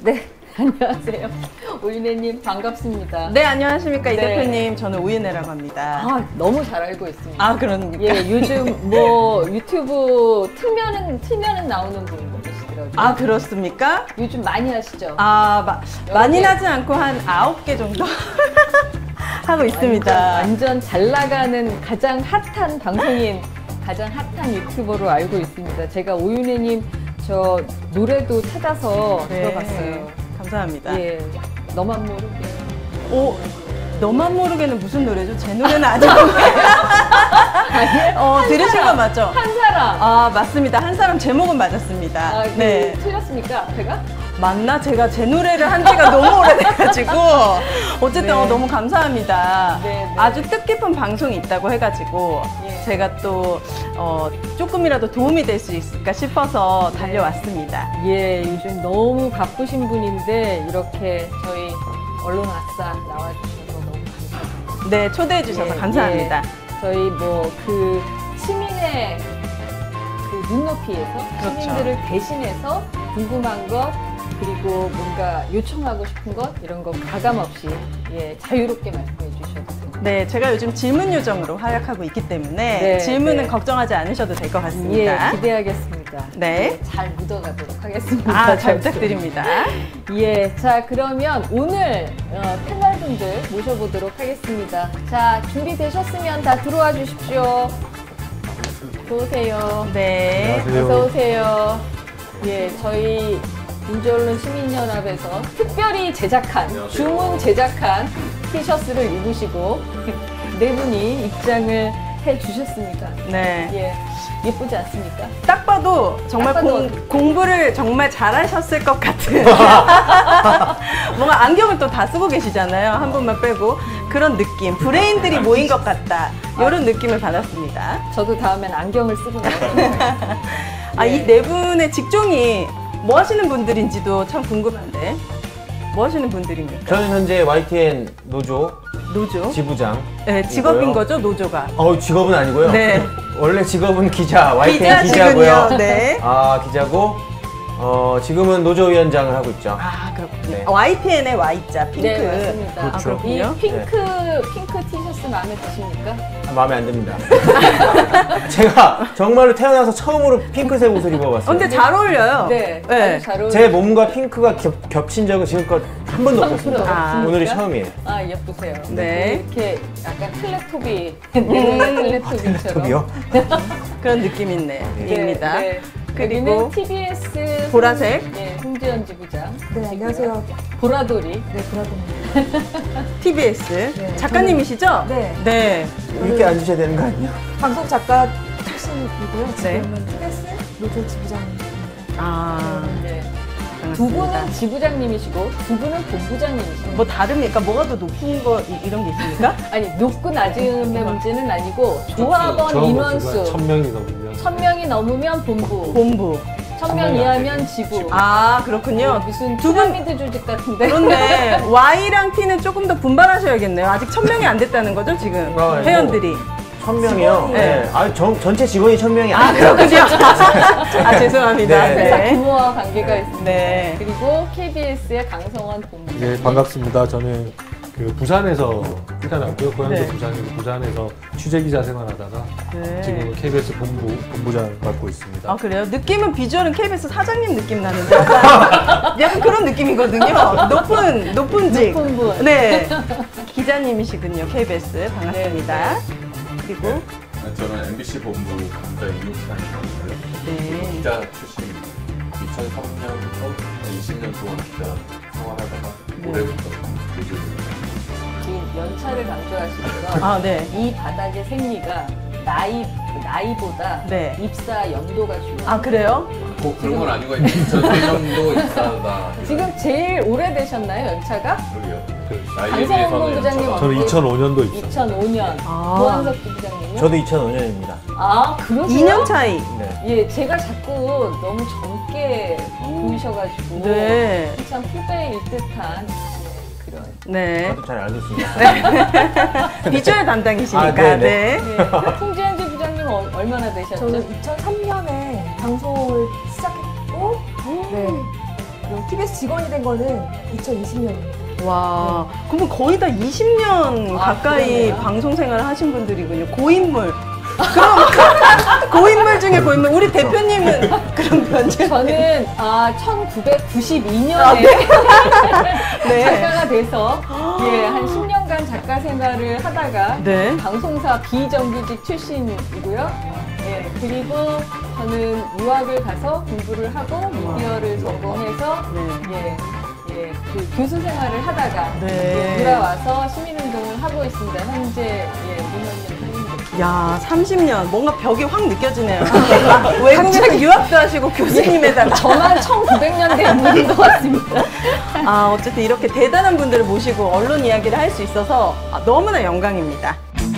네, 안녕하세요. 오윤혜님 반갑습니다. 네, 안녕하십니까. 이 네. 대표님. 저는 오윤혜라고 합니다. 아, 너무 잘 알고 있습니다. 아, 그러니까. 예, 요즘 뭐 유튜브 틀면은 나오는 분 계시더라고요. 아, 그렇습니까? 요즘 많이 하시죠? 아, 많이 나지 않고 한 9개 정도 하고 있습니다. 완전 잘 나가는 가장 핫한 방송인, 가장 핫한 유튜버로 알고 있습니다. 제가 오윤혜님 저 노래도 찾아서 네, 들어봤어요. 감사합니다. 예, 너만 모르게. 오, 너만 모르게는 무슨 노래죠? 제 노래는 아니고. 들으신 거 맞죠? 한 사람. 아, 맞습니다. 한 사람 제목은 맞았습니다. 아, 네. 틀렸습니까? 앞에가? 맞나? 제가 제 노래를 한 지가 너무 오래돼가지고. 어쨌든 네. 너무 감사합니다. 네, 네. 아주 뜻깊은 방송이 있다고 해가지고 예. 제가 또 조금이라도 도움이 될 수 있을까 싶어서 달려왔습니다. 예, 요즘 너무 바쁘신 분인데 이렇게 저희 언론 악사 나와주셔서 너무 감사합니다. 네, 초대해 주셔서 예, 감사합니다. 예. 저희 뭐 그 시민의 그 눈높이에서 그렇죠. 시민들을 대신해서 궁금한 것 그리고 뭔가 요청하고 싶은 것 이런 거 가감 없이 예, 자유롭게 말씀해 주셔도 됩니다. 네, 제가 요즘 질문 요정으로 활약하고 있기 때문에 네, 질문은 네. 걱정하지 않으셔도 될 것 같습니다. 예, 기대하겠습니다. 네. 잘 묻어가도록 하겠습니다. 아, 잘 저도. 부탁드립니다. 예, 자 그러면 오늘 패널분들 모셔보도록 하겠습니다. 자 준비되셨으면 다 들어와 주십시오. 들어오세요. 네. 안녕하세요. 어서 오세요. 예, 저희 민주언론 시민연합에서 특별히 제작한 주문 제작한 티셔츠를 입으시고 네 분이 입장을 해주셨습니다. 네. 예, 예쁘지 않습니까? 딱 봐도 정말 딱 봐도 공부를 정말 잘하셨을 것 같은 뭔가 안경을 또 다 쓰고 계시잖아요. 한 분만 빼고 그런 느낌, 브레인들이 모인 것 같다 이런 느낌을 받았습니다. 저도 다음엔 안경을 쓰고 나가요. 아, 이 네 분의 직종이 뭐 하시는 분들인지도 참 궁금한데 뭐 하시는 분들입니까? 저는 현재 YTN 노조 노조? 지부장. 네, 직업인 거죠, 노조가? 직업은 아니고요. 네. 원래 직업은 기자, YTN 기자시군요. 기자고요. 네. 아, 기자고, 지금은 노조위원장을 하고 있죠. 아, 그렇군요. 네. YTN의 Y자, 핑크. 네, 맞습니다. 아, 그렇죠. 이 그렇군요. 핑크 티셔츠 마음에 드십니까? 마음에 안 듭니다. 제가 정말로 태어나서 처음으로 핑크색 옷을 입어봤어요. 근데 잘 어울려요. 네, 네. 아주 잘 어울려요. 제 몸과 핑크가 겹친 적은 지금껏 한 번도 없었습니다. 아, 오늘이 그러니까? 처음이에요. 아, 예쁘세요. 네. 이렇게 약간 텔레토비, 텔레토비처럼. 톱이요? 그런 느낌 있네. 입니다. 네. 그리고 그리고 TBS 보라색. 네, 홍지연 지부장. 네, 안녕하세요. 보라돌이. 네, 보라입니다. TBS 네, 작가님이시죠? 네. 네. 이렇게 앉으셔야 되는 거 아니에요? 방송 작가 출신이고요. 네. 지금은 TBS 노조 지부장입니다. 아, 네. 두 반갑습니다. 분은 지부장님이시고 두 분은 본부장님이시고. 뭐 다릅니까? 뭐가 더 높은 거 이런 게 있습니까? 아니 높고 낮음의 문제는 아니고 조합원 인원수 1000명이 넘으면 1000명이 넘으면 본부, 본부. 1000명 이하면 지부. 아, 그렇군요. 무슨 두 분- 피라미드 조직 같은데. 그런데 Y랑 T는 조금 더 분발하셔야겠네요. 아직 1000명이 안 됐다는 거죠, 지금? 아, 네. 회원들이. 1000명이요? 네. 아, 전체 직원이 1000명이 아, 아니에요. 그렇군요. 아, 죄송합니다. 네. 회사 네. 규모와 관계가 있습니다. 네. 그리고 KBS의 강성원 본부장. 네, 반갑습니다. 저는 그 부산에서 태어났고요. 고향도 네. 부산이고 부산에서 취재기자 생활하다가 네. 지금은 KBS 본부장을 맡고 있습니다. 아, 그래요? 느낌은 비주얼은 KBS 사장님 느낌 나는데 약간 그런 느낌이거든요. 높은 직. 높은 분. 네. 기자님이시군요. KBS 반갑습니다. 그리고 저는 MBC 본부 기자 이용찬이고요. 네. 기자 출신입니다. 2003년부터 20년 동안 기자 생활하다가 올해부터 노조입니다. 지금 연차를 강조하시면서 아, 네. 이 바닥의 생리가 나이보다 네. 입사 연도가 중요해요. 아, 그래요? 꼭 그런 건 아니고 2003년도 입사다. 지금 제일 오래되셨나요, 연차가? 그러게요. 강성원 나이비에서는 본부장님 연차가 저는 2005년도 입사. 2005년. 아. 고한석 지부장님요? 저도 2005년입니다. 아, 그러세요? 2년 차이. 네. 예, 제가 자꾸 너무 젊게 보이셔가지고 네. 참 후배일 듯한 그런. 네. 저도 잘 알고 있습니다. 비주얼 담당이시니까. 아, 네네. 네. 네. 홍지연 지부장님 얼마나 되셨죠? 저는 2003년에 방송을 시작했고, 네. 그리고 TBS 직원이 된 거는 2020년입니다. 와, 그러면 거의 다 20년 가까이 그러네요. 방송 생활을 하신 분들이군요. 고인물. 그럼 고인물 중에 고인물. 우리 대표님은 그럼 면제. 저는 1992년에 네. 작가가 돼서 한 10년간 작가 생활을 하다가 네. 방송사 비정규직 출신이고요. 예, 그리고 저는 유학을 가서 공부를 하고 미디어를 전공해서 그 교수 생활을 하다가 네. 돌아와서 시민운동을 하고 있습니다. 현재 6년 중입니다. 야, 30년. 뭔가 벽이 확 느껴지네요. 외국에서 유학도 하시고 교수님에다가. 저만 1900년대 인물인 것 같습니다. 어쨌든 이렇게 대단한 분들을 모시고 언론 이야기를 할 수 있어서 너무나 영광입니다.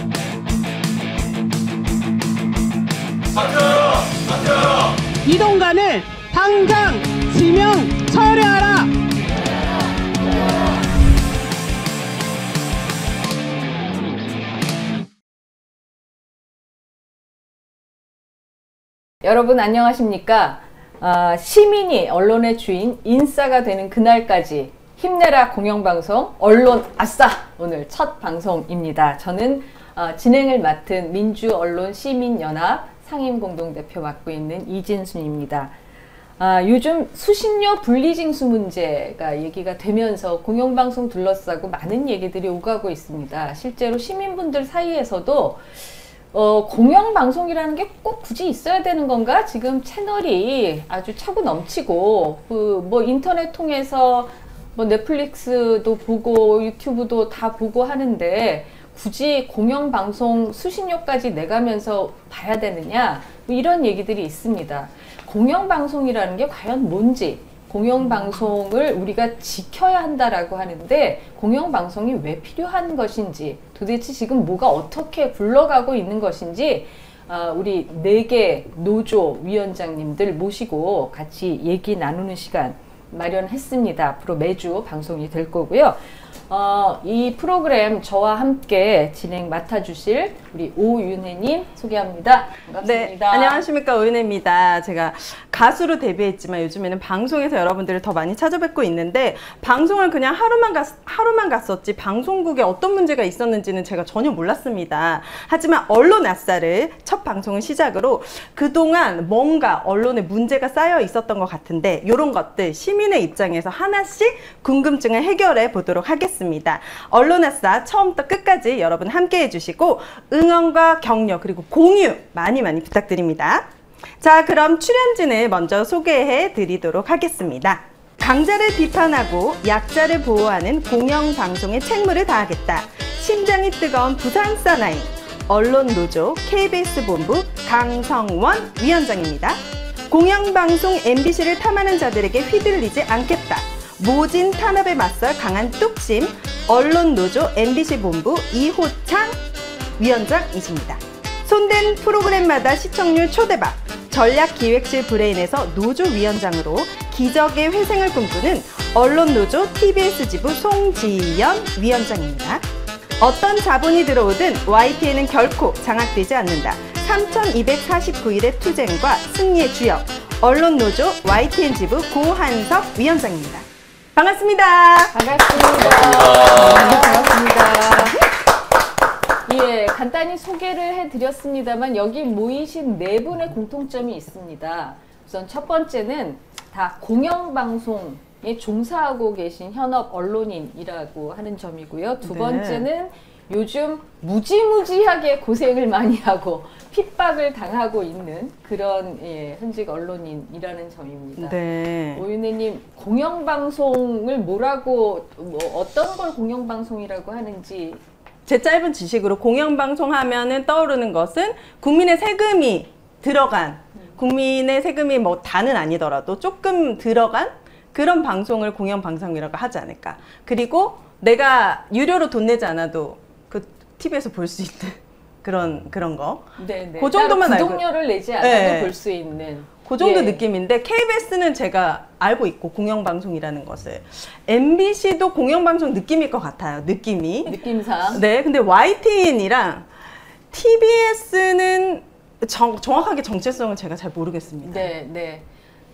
이동관을 당장 지명 철회하라! 여러분 안녕하십니까? 시민이 언론의 주인, 인싸가 되는 그날까지 힘내라 공영방송 언론 아싸! 오늘 첫 방송입니다. 저는 진행을 맡은 민주언론시민연합 상임공동대표 맡고 있는 이진순입니다. 요즘 수신료 분리징수 문제가 얘기가 되면서 공영방송 둘러싸고 많은 얘기들이 오가고 있습니다. 실제로 시민분들 사이에서도 공영방송이라는 게 꼭 굳이 있어야 되는 건가? 지금 채널이 아주 차고 넘치고, 뭐 인터넷 통해서 뭐 넷플릭스도 보고 유튜브도 다 보고 하는데 굳이 공영방송 수신료까지 내가면서 봐야 되느냐? 뭐 이런 얘기들이 있습니다. 공영방송이라는 게 과연 뭔지, 공영방송을 우리가 지켜야 한다라고 하는데 공영방송이 왜 필요한 것인지, 도대체 지금 뭐가 어떻게 굴러가고 있는 것인지 우리 4개 노조 위원장님들 모시고 같이 얘기 나누는 시간 마련했습니다. 앞으로 매주 방송이 될 거고요. 이 프로그램 저와 함께 진행 맡아주실 우리 오윤혜님 소개합니다. 반갑습니다. 네, 안녕하십니까, 오윤혜입니다. 제가 가수로 데뷔했지만 요즘에는 방송에서 여러분들을 더 많이 찾아뵙고 있는데, 방송을 그냥 하루만 갔었지 방송국에 어떤 문제가 있었는지는 제가 전혀 몰랐습니다. 하지만 언론 아싸를 첫 방송을 시작으로 그동안 뭔가 언론에 문제가 쌓여 있었던 것 같은데, 이런 것들 시민의 입장에서 하나씩 궁금증을 해결해 보도록 하겠습니다. 언론 아싸 처음부터 끝까지 여러분 함께 해주시고 응원과 격려 그리고 공유 많이 부탁드립니다. 자, 그럼 출연진을 먼저 소개해 드리도록 하겠습니다. 강자를 비판하고 약자를 보호하는 공영방송의 책무를 다하겠다. 심장이 뜨거운 부산 사나이 언론노조 KBS 본부 강성원 위원장입니다. 공영방송 MBC를 탐하는 자들에게 휘둘리지 않겠다. 모진 탄압에 맞설 강한 뚝심 언론노조 MBC 본부 이호창 위원장이십니다. 손댄 프로그램마다 시청률 초대박 전략기획실 브레인에서 노조 위원장으로 기적의 회생을 꿈꾸는 언론노조 TBS 지부 송지연 위원장입니다. 어떤 자본이 들어오든 YTN은 결코 장악되지 않는다. 3249일의 투쟁과 승리의 주역 언론노조 YTN 지부 고한석 위원장입니다. 반갑습니다. 반갑습니다. 예, 간단히 소개를 해드렸습니다만 여기 모이신 4분의 공통점이 있습니다. 우선 첫 번째는 다 공영방송에 종사하고 계신 현업 언론인이라고 하는 점이고요. 두 번째는 요즘 무지무지하게 고생을 많이 하고 핍박을 당하고 있는 그런 현직 언론인이라는 점입니다. 네. 오윤혜님, 공영방송을 뭐라고, 어떤 걸 공영방송이라고 하는지. 제 짧은 지식으로 공영방송 하면은 떠오르는 것은 국민의 세금이 들어간, 국민의 세금이 뭐 다는 아니더라도 조금 들어간 그런 방송을 공영방송이라고 하지 않을까. 그리고 내가 유료로 돈 내지 않아도 그 TV에서 볼 수 있는 그런 거. 네네. 그 정도만 알고. 구독료를 내지 않아도 네. 볼 수 있는. 그 정도 예. 느낌인데 KBS는 제가 알고 있고 공영방송이라는 것을 MBC도 공영방송 느낌일 것 같아요. 느낌상. 네, 근데 YTN이랑 TBS는 정확하게 정체성을 제가 잘 모르겠습니다. 네, 네.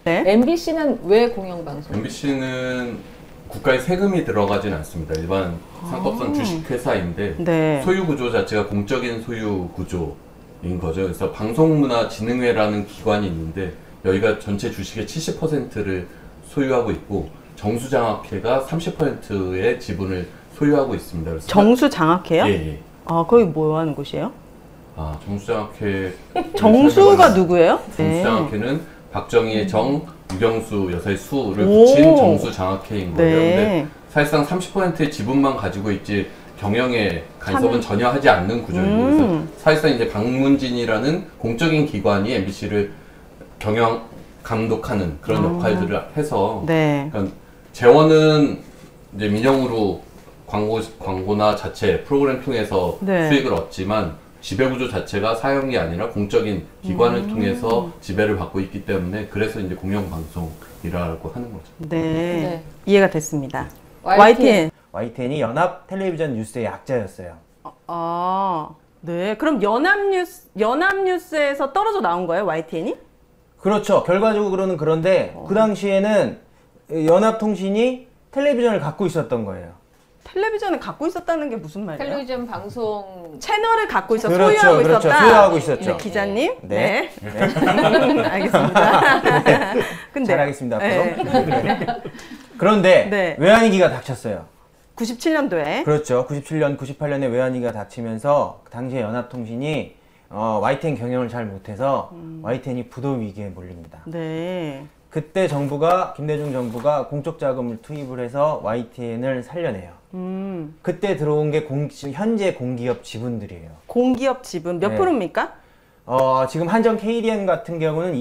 네. MBC는 왜 공영방송? MBC는 국가의 세금이 들어가진 않습니다. 일반 상법상 주식회사인데 네. 소유 구조 자체가 공적인 소유 구조인 거죠. 그래서 방송문화진흥회라는 기관이 있는데 여기가 전체 주식의 70%를 소유하고 있고 정수장학회가 30%의 지분을 소유하고 있습니다. 그래서 정수장학회요? 예, 예. 아, 거기 뭐 하는 곳이에요? 아, 정수장학회. 정수가 누구예요? 네. 정수장학회는 박정희의 정, 유경수 여사의 수를 오. 붙인 정수장학회인 거예요. 네. 근데 사실상 30%의 지분만 가지고 있지 경영에 간섭은 전혀 하지 않는 구조이고 그래서 사실상 이제 방문진이라는 공적인 기관이 MBC를 경영 감독하는 그런 역할들을 해서 네. 그러니까 재원은 이제 민영으로 광고나 자체 프로그램 통해서 네. 수익을 얻지만 지배구조 자체가 사용이 아니라 공적인 기관을 통해서 지배를 받고 있기 때문에 그래서 이제 공영방송이라고 하는 거죠. 네. 네. 이해가 됐습니다. YTN. YTN이 연합 텔레비전 뉴스의 약자였어요. 아, 네. 그럼 연합뉴스에서 떨어져 나온 거예요, YTN이? 그렇죠. 결과적으로는 그런데 그 당시에는 연합통신이 텔레비전을 갖고 있었던 거예요. 텔레비전을 갖고 있었다는 게 무슨 말이에요? 텔레비전 방송 채널을 갖고 있어 그렇죠, 소유하고 그렇죠. 있었다. 소유하고 있었죠. 네, 기자님. 네. 알겠습니다. 근데 잘하겠습니다. 앞으로. 네. 그런데 네. 외환위기가 닥쳤어요. 97년도에 그렇죠. 97년, 98년에 외환위기가 닥치면서 그 당시에 연합통신이 YTN 경영을 잘 못해서 YTN이 부도 위기에 몰립니다. 네. 그때 김대중 정부가 공적 자금을 투입을 해서 YTN을 살려내요. 그때 들어온 게 현재 공기업 지분들이에요. 공기업 지분 몇 네. 프로입니까? 지금 한전 KDN 같은 경우는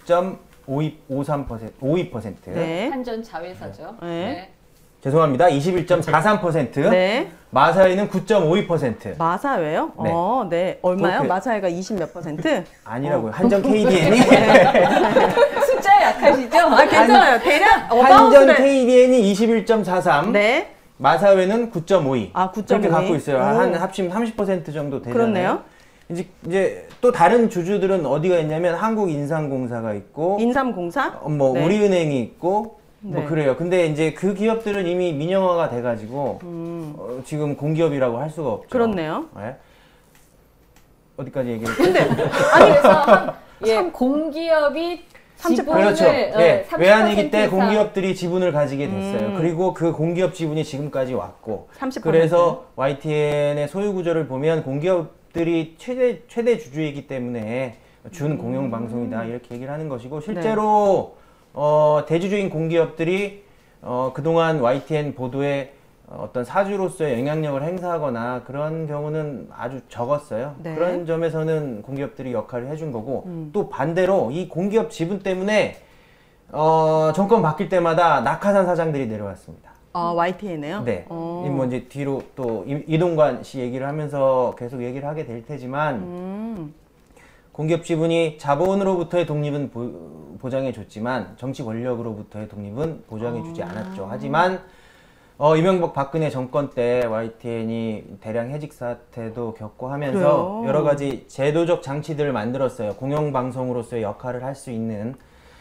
21.52%. 네. 한전 자회사죠. 네. 죄송합니다. 21.43%. 네. 마사회는 9.52%. 마사회요? 네. 네. 얼마요? 그렇게- 마사회가 20 몇 %? 아니라고요. 한전 KDN이 숫자 약하시죠? 아, 괜찮아요. 대략 한전 어바웃을 KDN이 21.43. 네. 마사회는 9.52. 아, 9.52. 그렇게 갖고 있어요. 오. 한 합치면 30% 정도 되잖아요. 그렇네요. 이제 또 다른 주주들은 어디가 있냐면 한국인삼공사가 있고 인삼공사? 뭐 네. 우리은행이 있고 네. 뭐 그래요. 근데 이제 그 기업들은 이미 민영화가 돼가지고 지금 공기업이라고 할 수가 없죠. 그렇네요. 네? 어디까지 얘기했죠? 그래서 공기업이 30%. 지분을 그렇죠. 예, 30% 외환위기 때 이상. 공기업들이 지분을 가지게 됐어요. 그리고 그 공기업 지분이 지금까지 왔고 30%. 그래서 YTN의 소유 구조를 보면 공기업들이 최대 주주이기 때문에 준 공영방송이다 이렇게 얘기를 하는 것이고 실제로 대주주인 공기업들이 그동안 YTN 보도에 어떤 사주로서의 영향력을 행사하거나 그런 경우는 아주 적었어요. 네. 그런 점에서는 공기업들이 역할을 해준 거고 또 반대로 이 공기업 지분 때문에 정권 바뀔 때마다 낙하산 사장들이 내려왔습니다. YTN에요? 네. 뭐 이제 뒤로 또 이동관 씨 얘기를 하면서 계속 얘기를 하게 될 테지만 공기업 지분이 자본으로부터의 독립은 보장해 줬지만 정치 권력으로부터의 독립은 보장해 주지 않았죠. 하지만 이명박 박근혜 정권 때 YTN이 대량 해직 사태도 겪고 하면서 그래요? 여러 가지 제도적 장치들을 만들었어요. 공영방송으로서의 역할을 할 수 있는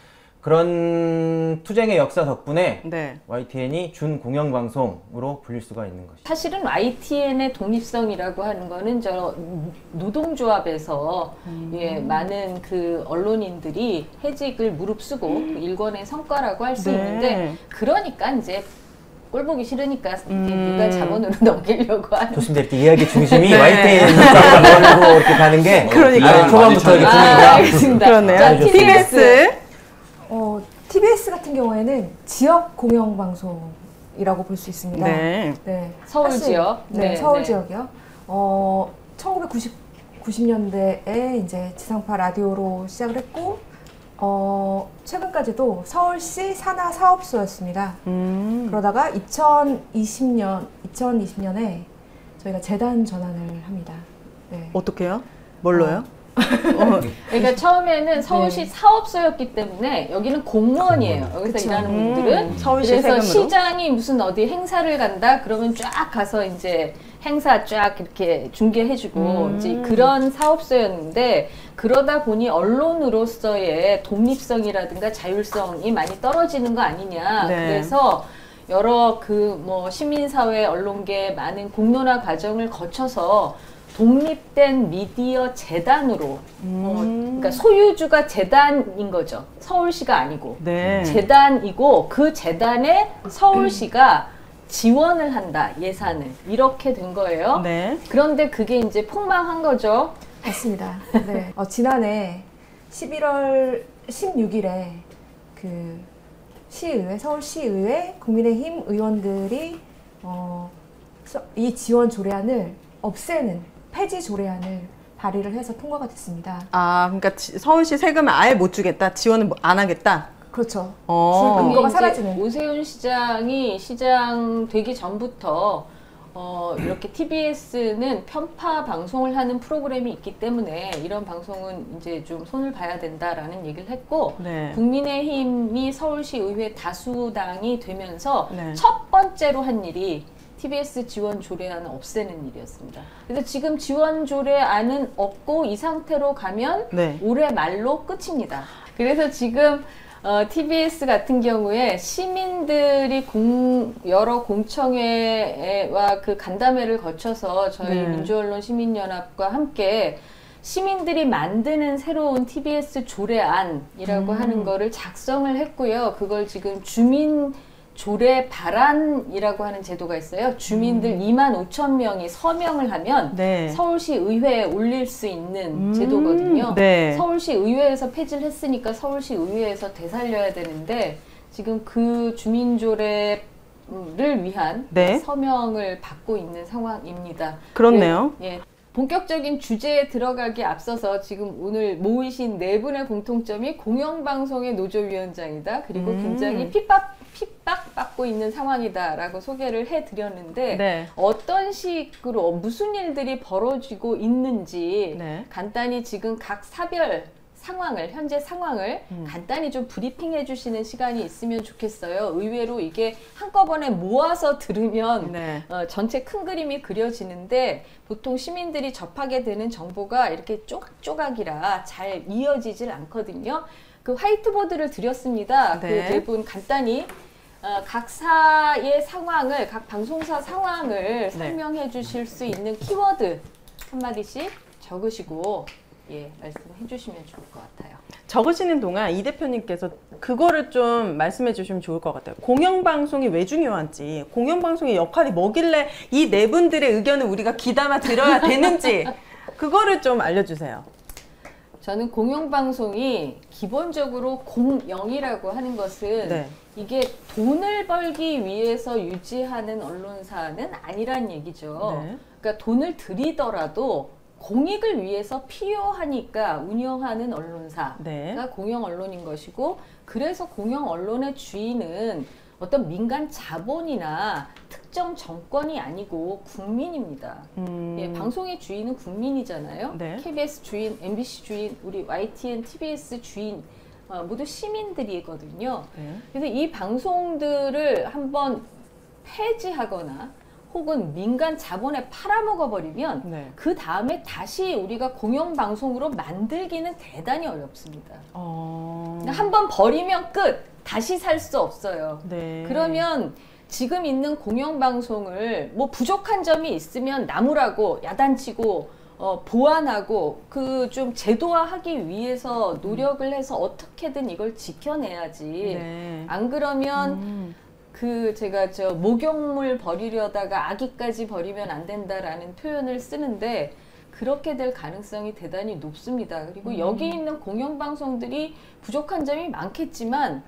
그런 투쟁의 역사 덕분에 네. YTN이 준 공영방송으로 불릴 수가 있는 것이죠. 사실은 YTN의 독립성이라고 하는 거는 노동조합에서 많은 그 언론인들이 해직을 무릅쓰고 그 일권의 성과라고 할 수 네. 있는데 그러니까 이제 꼴 보기 싫으니까 누가 자본으로 넘기려고 하는. 좋습니다. 이렇게 이야기 중심이 네. YTN 입장으로 이렇게 가는 게 그러니까요. 초반부터 이렇게 아, 분위기가 알겠습니다. 그렇네요. 자, TBS. TBS 같은 경우에는 지역 공영방송이라고 볼 수 있습니다. 네. 네. 서울 사실- 지역? 네, 네, 서울 네. 지역이요. 1990년대에 이제 지상파 라디오로 시작을 했고, 최근까지도 서울시 산하 사업소였습니다. 그러다가 2020년에 저희가 재단 전환을 합니다. 네. 어떻게요? 뭘로요? 그러니까 처음에는 서울시 사업소였기 때문에 여기는 공무원이에요. 여기서 그쵸. 일하는 분들은. 서울시 그래서 세금으로. 시장이 무슨 어디 행사를 간다 그러면 쫙 가서 이제 행사 쫙 이렇게 중계해주고 이제 그런 사업소였는데 그러다 보니 언론으로서의 독립성이라든가 자율성이 많이 떨어지는 거 아니냐. 네. 그래서 여러 그 뭐 시민사회 언론계 많은 공론화 과정을 거쳐서 독립된 미디어 재단으로 그러니까 소유주가 재단인 거죠. 서울시가 아니고 네. 재단이고 그 재단에 서울시가 지원을 한다, 예산을. 이렇게 된 거예요. 네. 그런데 그게 이제 폭망한 거죠. 맞습니다. 네. 지난해 11월 16일에 그 시의회, 서울시의회 국민의힘 의원들이 이 지원 조례안을 없애는 폐지 조례안을 발의를 해서 통과가 됐습니다. 아, 그러니까 서울시 세금을 아예 못 주겠다. 지원을 안 하겠다. 그렇죠. 어. 근거가 이제 사라지는. 오세훈 시장이 시장 되기 전부터 이렇게 TBS는 편파 방송을 하는 프로그램이 있기 때문에 이런 방송은 이제 좀 손을 봐야 된다라는 얘기를 했고 네. 국민의힘이 서울시 의회 다수당이 되면서 네. 첫 번째로 한 일이 TBS 지원 조례안을 없애는 일이었습니다. 그래서 지금 지원 조례안은 없고 이 상태로 가면 네. 올해 말로 끝입니다. 그래서 지금 TBS 같은 경우에 시민들이 여러 공청회와 그 간담회를 거쳐서 저희 네. 민주언론 시민연합과 함께 시민들이 만드는 새로운 TBS 조례안이라고 하는 거를 작성을 했고요. 그걸 지금 주민 조례 발안이라고 하는 제도가 있어요. 주민들 25,000명이 서명을 하면 네. 서울시 의회에 올릴 수 있는 제도거든요. 네. 서울시 의회에서 폐지를 했으니까 서울시 의회에서 되살려야 되는데 지금 그 주민 조례를 위한 네. 서명을 받고 있는 상황입니다. 그렇네요. 예. 본격적인 주제에 들어가기 앞서서 지금 오늘 모이신 네 분의 공통점이 공영방송의 노조위원장이다. 그리고 굉장히 핍박받고 있는 상황이다라고 소개를 해드렸는데 네. 어떤 식으로 무슨 일들이 벌어지고 있는지 네. 간단히 지금 각 사별 상황을 현재 상황을 간단히 좀 브리핑해 주시는 시간이 있으면 좋겠어요. 의외로 이게 한꺼번에 모아서 들으면 네. 전체 큰 그림이 그려지는데 보통 시민들이 접하게 되는 정보가 이렇게 쪼각쪼각이라 잘 이어지질 않거든요. 그 화이트보드를 드렸습니다. 네. 그 네 분 간단히 각사의 상황을 각 방송사 상황을 설명해 주실 수 있는 키워드 한마디씩 적으시고 말씀해 주시면 좋을 것 같아요. 적으시는 동안 이 대표님께서 그거를 좀 말씀해 주시면 좋을 것 같아요. 공영방송이 왜 중요한지, 공영방송의 역할이 뭐길래 이 네 분들의 의견을 우리가 귀담아 들어야 되는지 그거를 좀 알려주세요. 저는 공영방송이 기본적으로 공영이라고 하는 것은 네. 이게 돈을 벌기 위해서 유지하는 언론사는 아니란 얘기죠. 네. 그러니까 돈을 들이더라도 공익을 위해서 필요하니까 운영하는 언론사가 네. 공영 언론인 것이고, 그래서 공영 언론의 주인은 어떤 민간 자본이나 특정 정권이 아니고 국민입니다. 예, 방송의 주인은 국민이잖아요. 네. KBS 주인, MBC 주인, 우리 YTN, TBS 주인 모두 시민들이거든요. 네. 그래서 이 방송들을 한번 폐지하거나 혹은 민간 자본에 팔아먹어버리면 네. 그 다음에 다시 우리가 공영방송으로 만들기는 대단히 어렵습니다. 한번 버리면 끝! 다시 살 수 없어요. 네. 그러면 지금 있는 공영방송을 뭐 부족한 점이 있으면 나무라고 야단치고 보완하고 그 좀 제도화하기 위해서 노력을 해서 어떻게든 이걸 지켜내야지. 네. 안 그러면 제가 목욕물 버리려다가 아기까지 버리면 안 된다라는 표현을 쓰는데 그렇게 될 가능성이 대단히 높습니다. 그리고 여기 있는 공영방송들이 부족한 점이 많겠지만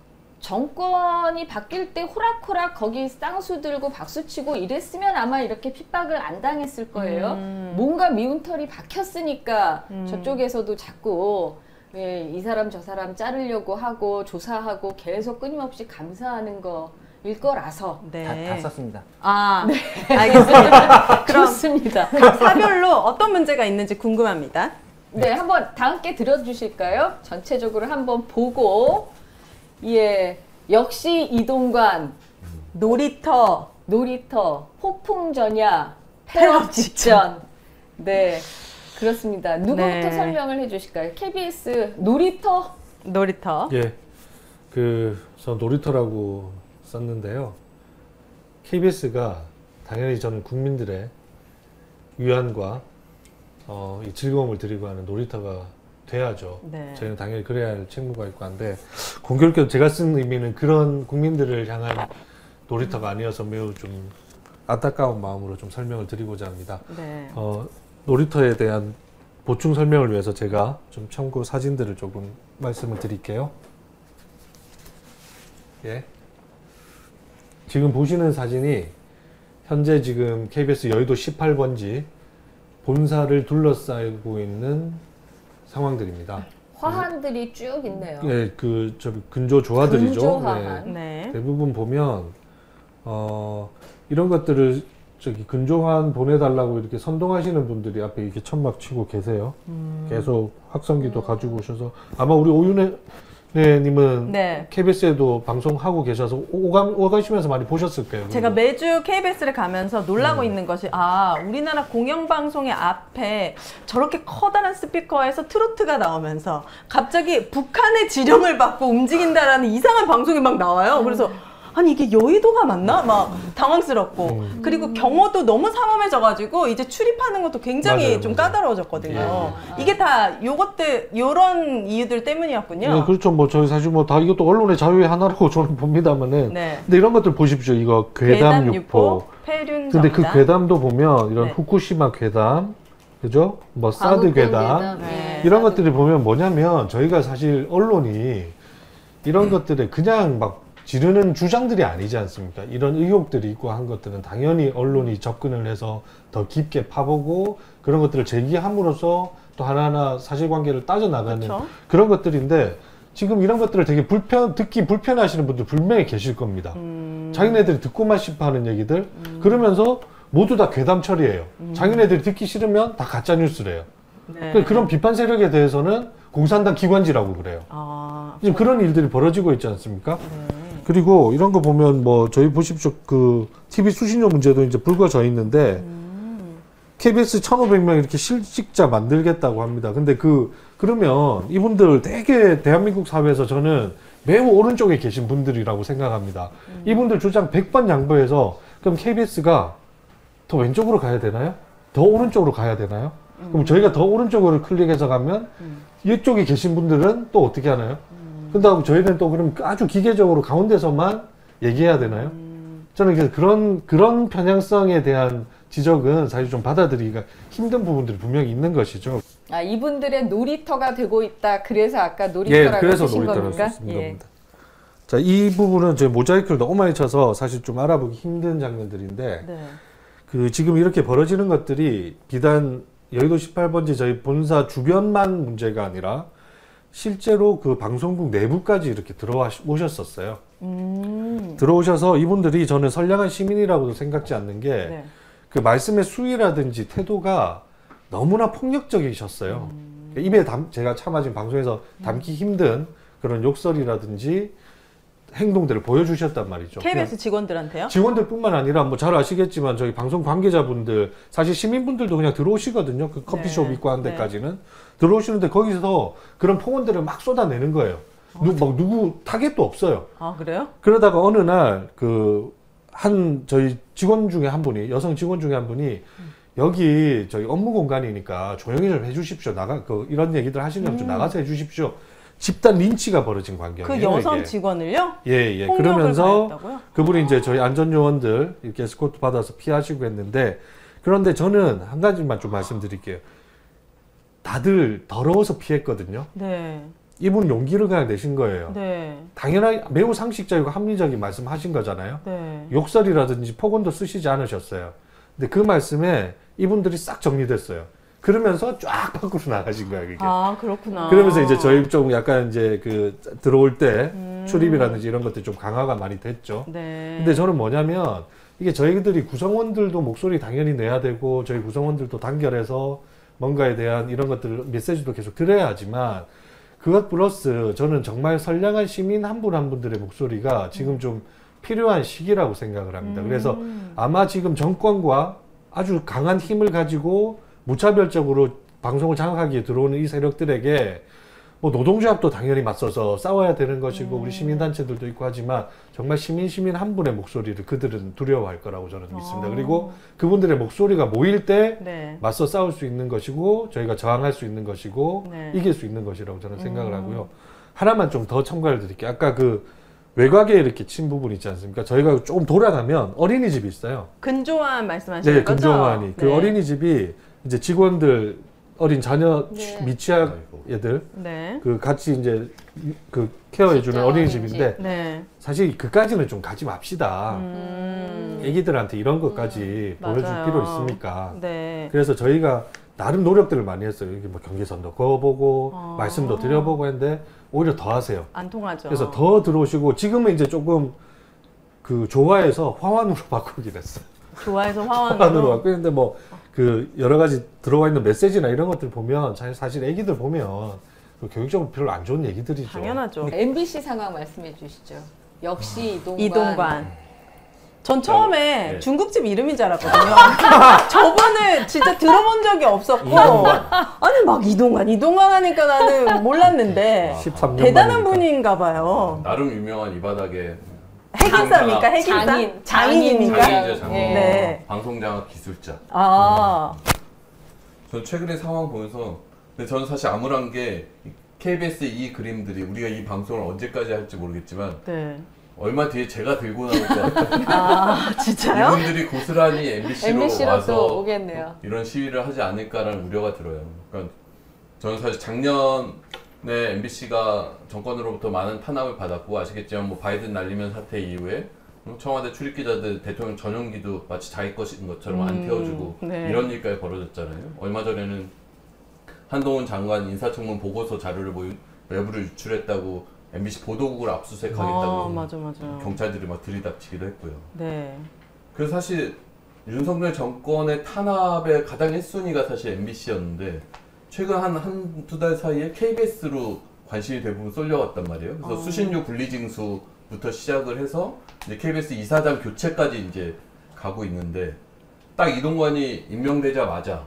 정권이 바뀔 때 호락호락 거기 쌍수 들고 박수치고 이랬으면 아마 이렇게 핍박을 안 당했을 거예요. 뭔가 미운털이 박혔으니까 저쪽에서도 자꾸 이 사람 저 사람 자르려고 하고 조사하고 계속 끊임없이 감사하는 거일 거라서. 네. 다 썼습니다. 아, 네. 알겠습니다. 그럼 좋습니다. 각 사별로 어떤 문제가 있는지 궁금합니다. 네, 한번 다 함께 들어주실까요? 전체적으로 한번 보고, 역시 이동관, 놀이터, 폭풍전야, 폐업 직전. 네, 그렇습니다. 누구부터 네. 설명을 해주실까요? KBS 놀이터? 놀이터. 예, 저 놀이터라고 썼는데요. KBS가 당연히 저는 국민들의 위안과 이 즐거움을 드리고 하는 놀이터가 돼야죠. 네. 저희는 당연히 그래야 할 책무가 있고 한데 공교롭게도 제가 쓴 의미는 그런 국민들을 향한 놀이터가 아니어서 매우 좀 안타까운 마음으로 좀 설명을 드리고자 합니다. 네. 놀이터에 대한 보충 설명을 위해서 제가 좀 참고 사진들을 조금 말씀을 드릴게요. 예. 지금 보시는 사진이 현재 지금 KBS 여의도 18번지 본사를 둘러싸고 있는 상황들입니다. 화환들이 쭉 있네요. 예, 근조 조화들이죠. 근조 화환. 예. 네. 대부분 보면 이런 것들을 근조화환 보내달라고 이렇게 선동하시는 분들이 앞에 이렇게 천막 치고 계세요. 계속 확성기도 가지고 오셔서 아마 우리 오윤혜님은 네. KBS에도 방송하고 계셔서 오가시면서 많이 보셨을 거예요. 제가 매주 KBS를 가면서 놀라고 있는 것이 우리나라 공영방송의 앞에 저렇게 커다란 스피커에서 트로트가 나오면서 갑자기 북한의 지령을 받고 움직인다라는 이상한 방송이 막 나와요. 그래서 아니 이게 여의도가 맞나? 막 당황스럽고 그리고 경호도 너무 삼엄해져가지고 이제 출입하는 것도 굉장히 맞아요, 좀 맞아요. 까다로워졌거든요. 이게 다 요런 이유들 때문이었군요. 네, 그렇죠. 저희 사실 다 이것도 언론의 자유의 하나라고 저는 봅니다만은. 네. 근데 이런 것들 보십시오. 이거 괴담 유포. 폐륜 근데 그 정당. 괴담도 보면 이런 네. 후쿠시마 괴담, 그죠? 사드 광우병 괴담. 네. 이런 것들이 보면 뭐냐면 저희가 사실 언론이 이런 것들에 그냥 막 지르는 주장들이 아니지 않습니까? 이런 의혹들이 있고 한 것들은 당연히 언론이 접근을 해서 더 깊게 파보고 그런 것들을 제기함으로써 또 하나하나 사실관계를 따져나가는 그렇죠. 그런 것들인데 지금 이런 것들을 되게 듣기 불편하시는 분들 분명히 계실 겁니다. 자기네들이 듣고만 싶어하는 얘기들 그러면서 모두 다 괴담 처리예요. 자기네들이 듣기 싫으면 다 가짜 뉴스래요. 네. 그런 비판 세력에 대해서는 공산당 기관지라고 그래요. 지금 그런 일들이 벌어지고 있지 않습니까? 그리고 이런 거 보면 저희 보십시오. TV 수신료 문제도 이제 불거져 있는데 KBS 1,500명 이렇게 실직자 만들겠다고 합니다. 근데 그러면 이분들 되게 대한민국 사회에서 저는 매우 오른쪽에 계신 분들이라고 생각합니다. 이분들 주장 100번 양보해서 그럼 KBS가 더 왼쪽으로 가야 되나요? 더 오른쪽으로 가야 되나요? 그럼 저희가 더 오른쪽으로 클릭해서 가면 이쪽에 계신 분들은 또 어떻게 하나요? 근데 저희는 또 그럼 아주 기계적으로 가운데서만 얘기해야 되나요? 저는 그런 편향성에 대한 지적은 사실 좀 받아들이기가 힘든 부분들이 분명히 있는 것이죠. 이분들의 놀이터가 되고 있다. 그래서 아까 놀이터라고 그래서 쓰신 놀이터라고 겁니까? 썼습니다. 겁니다. 자, 이 부분은 저희 모자이크를 너무 많이 쳐서 사실 좀 알아보기 힘든 장면들인데 네. 지금 이렇게 벌어지는 것들이 비단 여의도 18번지 저희 본사 주변만 문제가 아니라 실제로 그 방송국 내부까지 이렇게 들어오셨었어요. 들어오셔서 이분들이 저는 선량한 시민이라고도 생각지 않는 게 그 말씀의 수위라든지 태도가 너무나 폭력적이셨어요. 입에 제가 차마 지금 방송에서 담기 힘든 그런 욕설이라든지 행동들을 보여주셨단 말이죠. KBS 직원들한테요? 직원들뿐만 아니라 잘 아시겠지만 저희 방송 관계자분들 사실 시민분들도 그냥 들어오시거든요. 그 커피숍 있고 한 데까지는 들어오시는데 거기서 그런 폭언들을 막 쏟아내는 거예요. 누구 타겟도 없어요. 그래요? 그러다가 어느 날 저희 직원 중에 한 분이 여성 직원 중에 한 분이 여기 저희 업무 공간이니까 조용히 좀 해주십시오. 이런 얘기들 하시면 좀 나가서 해주십시오. 집단 린치가 벌어진 광경이에요. 그 여성 이게. 직원을요? 예. 폭력을 그러면서 가했다고요? 그분이 이제 저희 안전요원들 이렇게 에스코트 받아서 피하시고 했는데 그런데 저는 한 가지만 좀 말씀드릴게요. 다들 더러워서 피했거든요. 네. 이분 용기를 그냥 내신 거예요. 네. 당연하게 매우 상식적이고 합리적인 말씀하신 거잖아요. 네. 욕설이라든지 폭언도 쓰시지 않으셨어요. 근데 그 말씀에 이분들이 싹 정리됐어요. 그러면서 쫙 밖으로 나가신 거야, 그게. 그렇구나. 그러면서 이제 저희 좀 약간 이제 들어올 때 출입이라든지 이런 것들이 좀 강화가 많이 됐죠. 네. 근데 저는 뭐냐면 이게 저희들이 구성원들도 목소리 당연히 내야 되고 저희 구성원들도 단결해서 뭔가에 대한 이런 것들 메시지도 계속 드려야 하지만 그것 플러스 저는 정말 선량한 시민 한 분 한 분들의 목소리가 지금 좀 필요한 시기라고 생각을 합니다. 그래서 아마 지금 정권과 아주 강한 힘을 가지고 무차별적으로 방송을 장악하기 위해 들어오는 이 세력들에게 뭐 노동조합도 당연히 맞서서 싸워야 되는 것이고 우리 시민단체들도 있고 하지만 정말 시민 한 분의 목소리를 그들은 두려워할 거라고 저는 믿습니다. 그리고 그분들의 목소리가 모일 때 네. 맞서 싸울 수 있는 것이고 저희가 저항할 수 있는 것이고 네. 이길 수 있는 것이라고 저는 생각을 하고요. 하나만 좀 더 첨가를 드릴게요. 아까 그 외곽에 이렇게 친 부분 있지 않습니까? 저희가 조금 돌아가면 어린이집이 있어요. 근조안 말씀하시는 네, 거죠? 근조안이. 그 네. 어린이집이 이제 직원들 어린 자녀 네. 미취학 애들 네. 그 같이 이제 그 케어해주는 진짜 어린이집인데 네. 사실 그까지는 좀 가지 맙시다. 애기들한테 이런 것까지 보여줄 맞아요. 필요 있습니까? 네. 그래서 저희가 나름 노력들을 많이 했어요. 여기 뭐 경계선도 그어보고 말씀도 드려보고 했는데 오히려 더 하세요. 안 통하죠. 그래서 더 들어오시고 지금은 이제 조금 그 좋아해서 화환으로 바꾸긴 했어요. 좋아해서 화환으로 화환으로. 바꾸는데 뭐 그 여러 가지 들어와 있는 메시지나 이런 것들 보면 사실 애기들 보면 그 교육적으로 별로 안 좋은 얘기들이죠. 당연하죠. MBC 상황 말씀해 주시죠. 역시 이동관. 전 처음에 네. 중국집 이름인 줄 알았거든요. 저번에 진짜 들어본 적이 없었고, 아니 막 이동관 하니까 나는 몰랐는데 13년 대단한 만이니까. 분인가 봐요. 나름 유명한 이 바닥에 핵인사입니까? 핵인사? 장인, 장인입니까? 장인이죠, 장인. 네. 네. 방송장악 기술자. 아, 전 최근에 상황 보면서 근데 저는 사실 암울한 게 KBS 이 그림들이 우리가 이 방송을 언제까지 할지 모르겠지만 네. 얼마 뒤에 제가 들고 나올 것 같아요. 아, 진짜요? 이분들이 고스란히 MBC로 MBC로 와서 또 오겠네요. 이런 시위를 하지 않을까라는 우려가 들어요. 그러니까 저는 사실 작년에 MBC가 정권으로부터 많은 탄압을 받았고 아시겠지만 뭐 바이든 날리면 사태 이후에 청와대 출입기자들 대통령 전용기도 마치 자기 것인 것처럼 안 태워주고 네. 이런 일까지 벌어졌잖아요. 얼마 전에는 한동훈 장관 인사청문 보고서 자료를 외부로 유출했다고 MBC 보도국을 압수수색하겠다고 맞아. 경찰들이 막 들이닥치기도 했고요. 네. 그래서 사실 윤석열 정권의 탄압의 가장 1순위가 사실 MBC였는데 최근 한두 달 사이에 KBS로 관심이 대부분 쏠려왔단 말이에요. 그래서 수신료 분리징수부터 시작을 해서 이제 KBS 이사장 교체까지 이제 가고 있는데 딱 이동관이 임명되자마자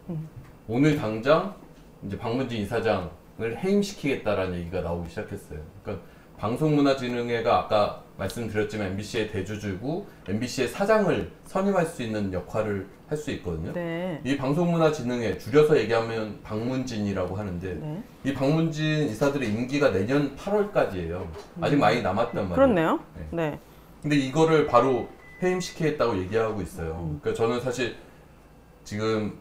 오늘 당장 이제 박문진 이사장을 해임시키겠다라는 얘기가 나오기 시작했어요. 그러니까 방송문화진흥회가 아까 말씀드렸지만 MBC의 대주주고 MBC의 사장을 선임할 수 있는 역할을 할 수 있거든요. 네. 이 방송문화진흥회 줄여서 얘기하면 방문진이라고 하는데 네. 이 방문진 이사들의 임기가 내년 8월까지예요. 아직 많이 남았단 말이에요. 그렇네요. 네. 네. 근데 이거를 바로 해임시키겠다고 얘기하고 있어요. 그러니까 저는 사실 지금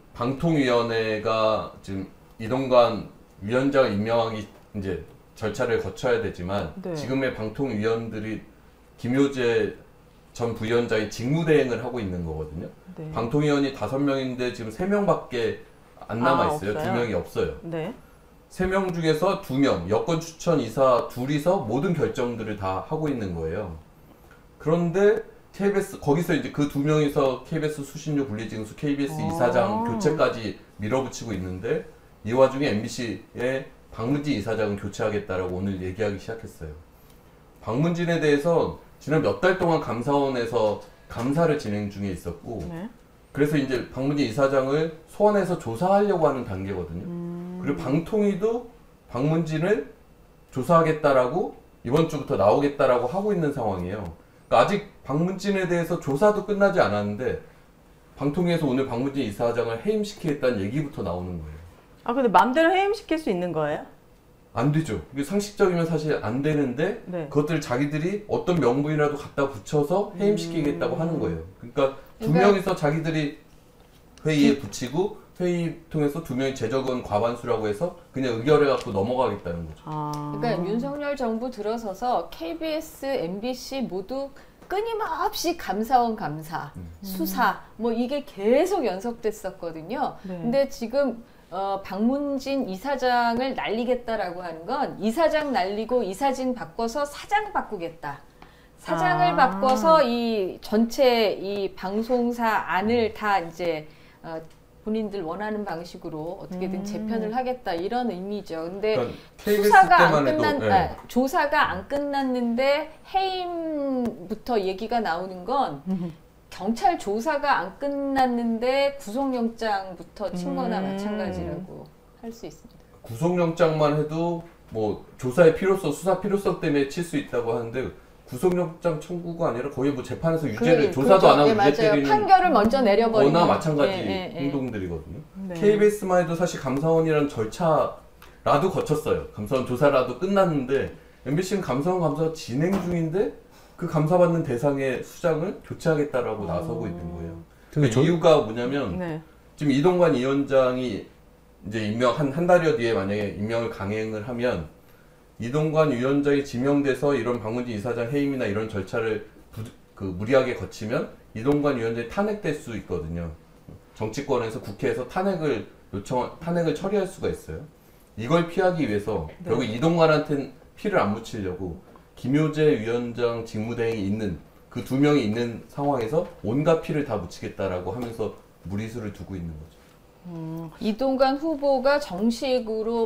방통위원회가 지금 이동관 위원장을 임명하기 이제 절차를 거쳐야 되지만 네. 지금의 방통위원들이 김효재 전 부위원장이 직무대행을 하고 있는 거거든요. 네. 방통위원이 5명인데 지금 3명밖에 안 남아있어요. 없어요? 2명이 없어요. 네. 3명 중에서 2명, 여권 추천 이사 둘이서 모든 결정들을 다 하고 있는 거예요. 그런데 KBS, 거기서 이제 그 2명이서 KBS 수신료 분리징수, KBS 이사장 교체까지 밀어붙이고 있는데 이 와중에 MBC의 박문진 이사장은 교체하겠다라고 오늘 얘기하기 시작했어요. 박문진에 대해서 지난 몇 달 동안 감사원에서 감사를 진행 중에 있었고 네. 그래서 이제 박문진 이사장을 소환해서 조사하려고 하는 단계거든요. 그리고 방통위도 박문진을 조사하겠다라고 이번 주부터 나오겠다라고 하고 있는 상황이에요. 그러니까 아직 박문진에 대해서 조사도 끝나지 않았는데 방통위에서 오늘 박문진 이사장을 해임시키겠다는 얘기부터 나오는 거예요. 아, 근데 마음대로 해임시킬 수 있는 거예요? 안 되죠. 이게 상식적이면 사실 안 되는데 네. 그것들을 자기들이 어떤 명분이라도 갖다 붙여서 해임시키겠다고 하는 거예요. 그러니까 두 그러니까 명이서 자기들이 회의에 붙이고 회의 통해서 2명이 제적은 과반수라고 해서 그냥 의결해갖고 넘어가겠다는 거죠. 그러니까 윤석열 정부 들어서서 KBS, MBC 모두 끊임없이 감사원 감사, 수사 뭐 이게 계속 연속됐었거든요. 네. 근데 지금 박문진 이사장을 날리겠다라고 하는 건 이사장 날리고 이사진 바꿔서 사장 바꾸겠다. 사장을 바꿔서 이 전체 이 방송사 안을 다 이제 본인들 원하는 방식으로 어떻게든 재편을 하겠다 이런 의미죠. 근데 그러니까 KBS 수사가 안 때만 해도, 끝난, 네. 조사가 안 끝났는데 해임부터 얘기가 나오는 건 경찰 조사가 안 끝났는데 구속영장부터 친 거나 마찬가지라고 할 수 있습니다. 구속영장만 해도 뭐 조사의 필요성, 수사 필요성 때문에 칠 수 있다고 하는데 구속영장 청구가 아니라 거의 뭐 재판에서 유죄를 조사도 안 하고 예, 유죄 때리는 판결을 먼저 내려버리는 거나 마찬가지 예. 행동들이거든요. 네. KBS만 해도 사실 감사원이라는 절차라도 거쳤어요. 감사원 조사라도 끝났는데 MBC는 감사원 감사가 진행 중인데 그 감사받는 대상의 수장을 교체하겠다라고 나서고 있는 거예요. 근데 그 이유가 뭐냐면 네. 지금 이동관 위원장이 이제 임명 한 달여 뒤에 만약에 임명을 강행을 하면 이동관 위원장이 지명돼서 이런 박문진 이사장 해임이나 이런 절차를 무리하게 거치면 이동관 위원장이 탄핵될 수 있거든요. 정치권에서 국회에서 탄핵을 처리할 수가 있어요. 이걸 피하기 위해서 결국 이동관한테는 피를 안 묻히려고 김효재 위원장 직무대행이 있는 그 두 명이 있는 상황에서 온갖 피를 다 묻히겠다라고 하면서 무리수를 두고 있는 거죠. 이동관 후보가 정식으로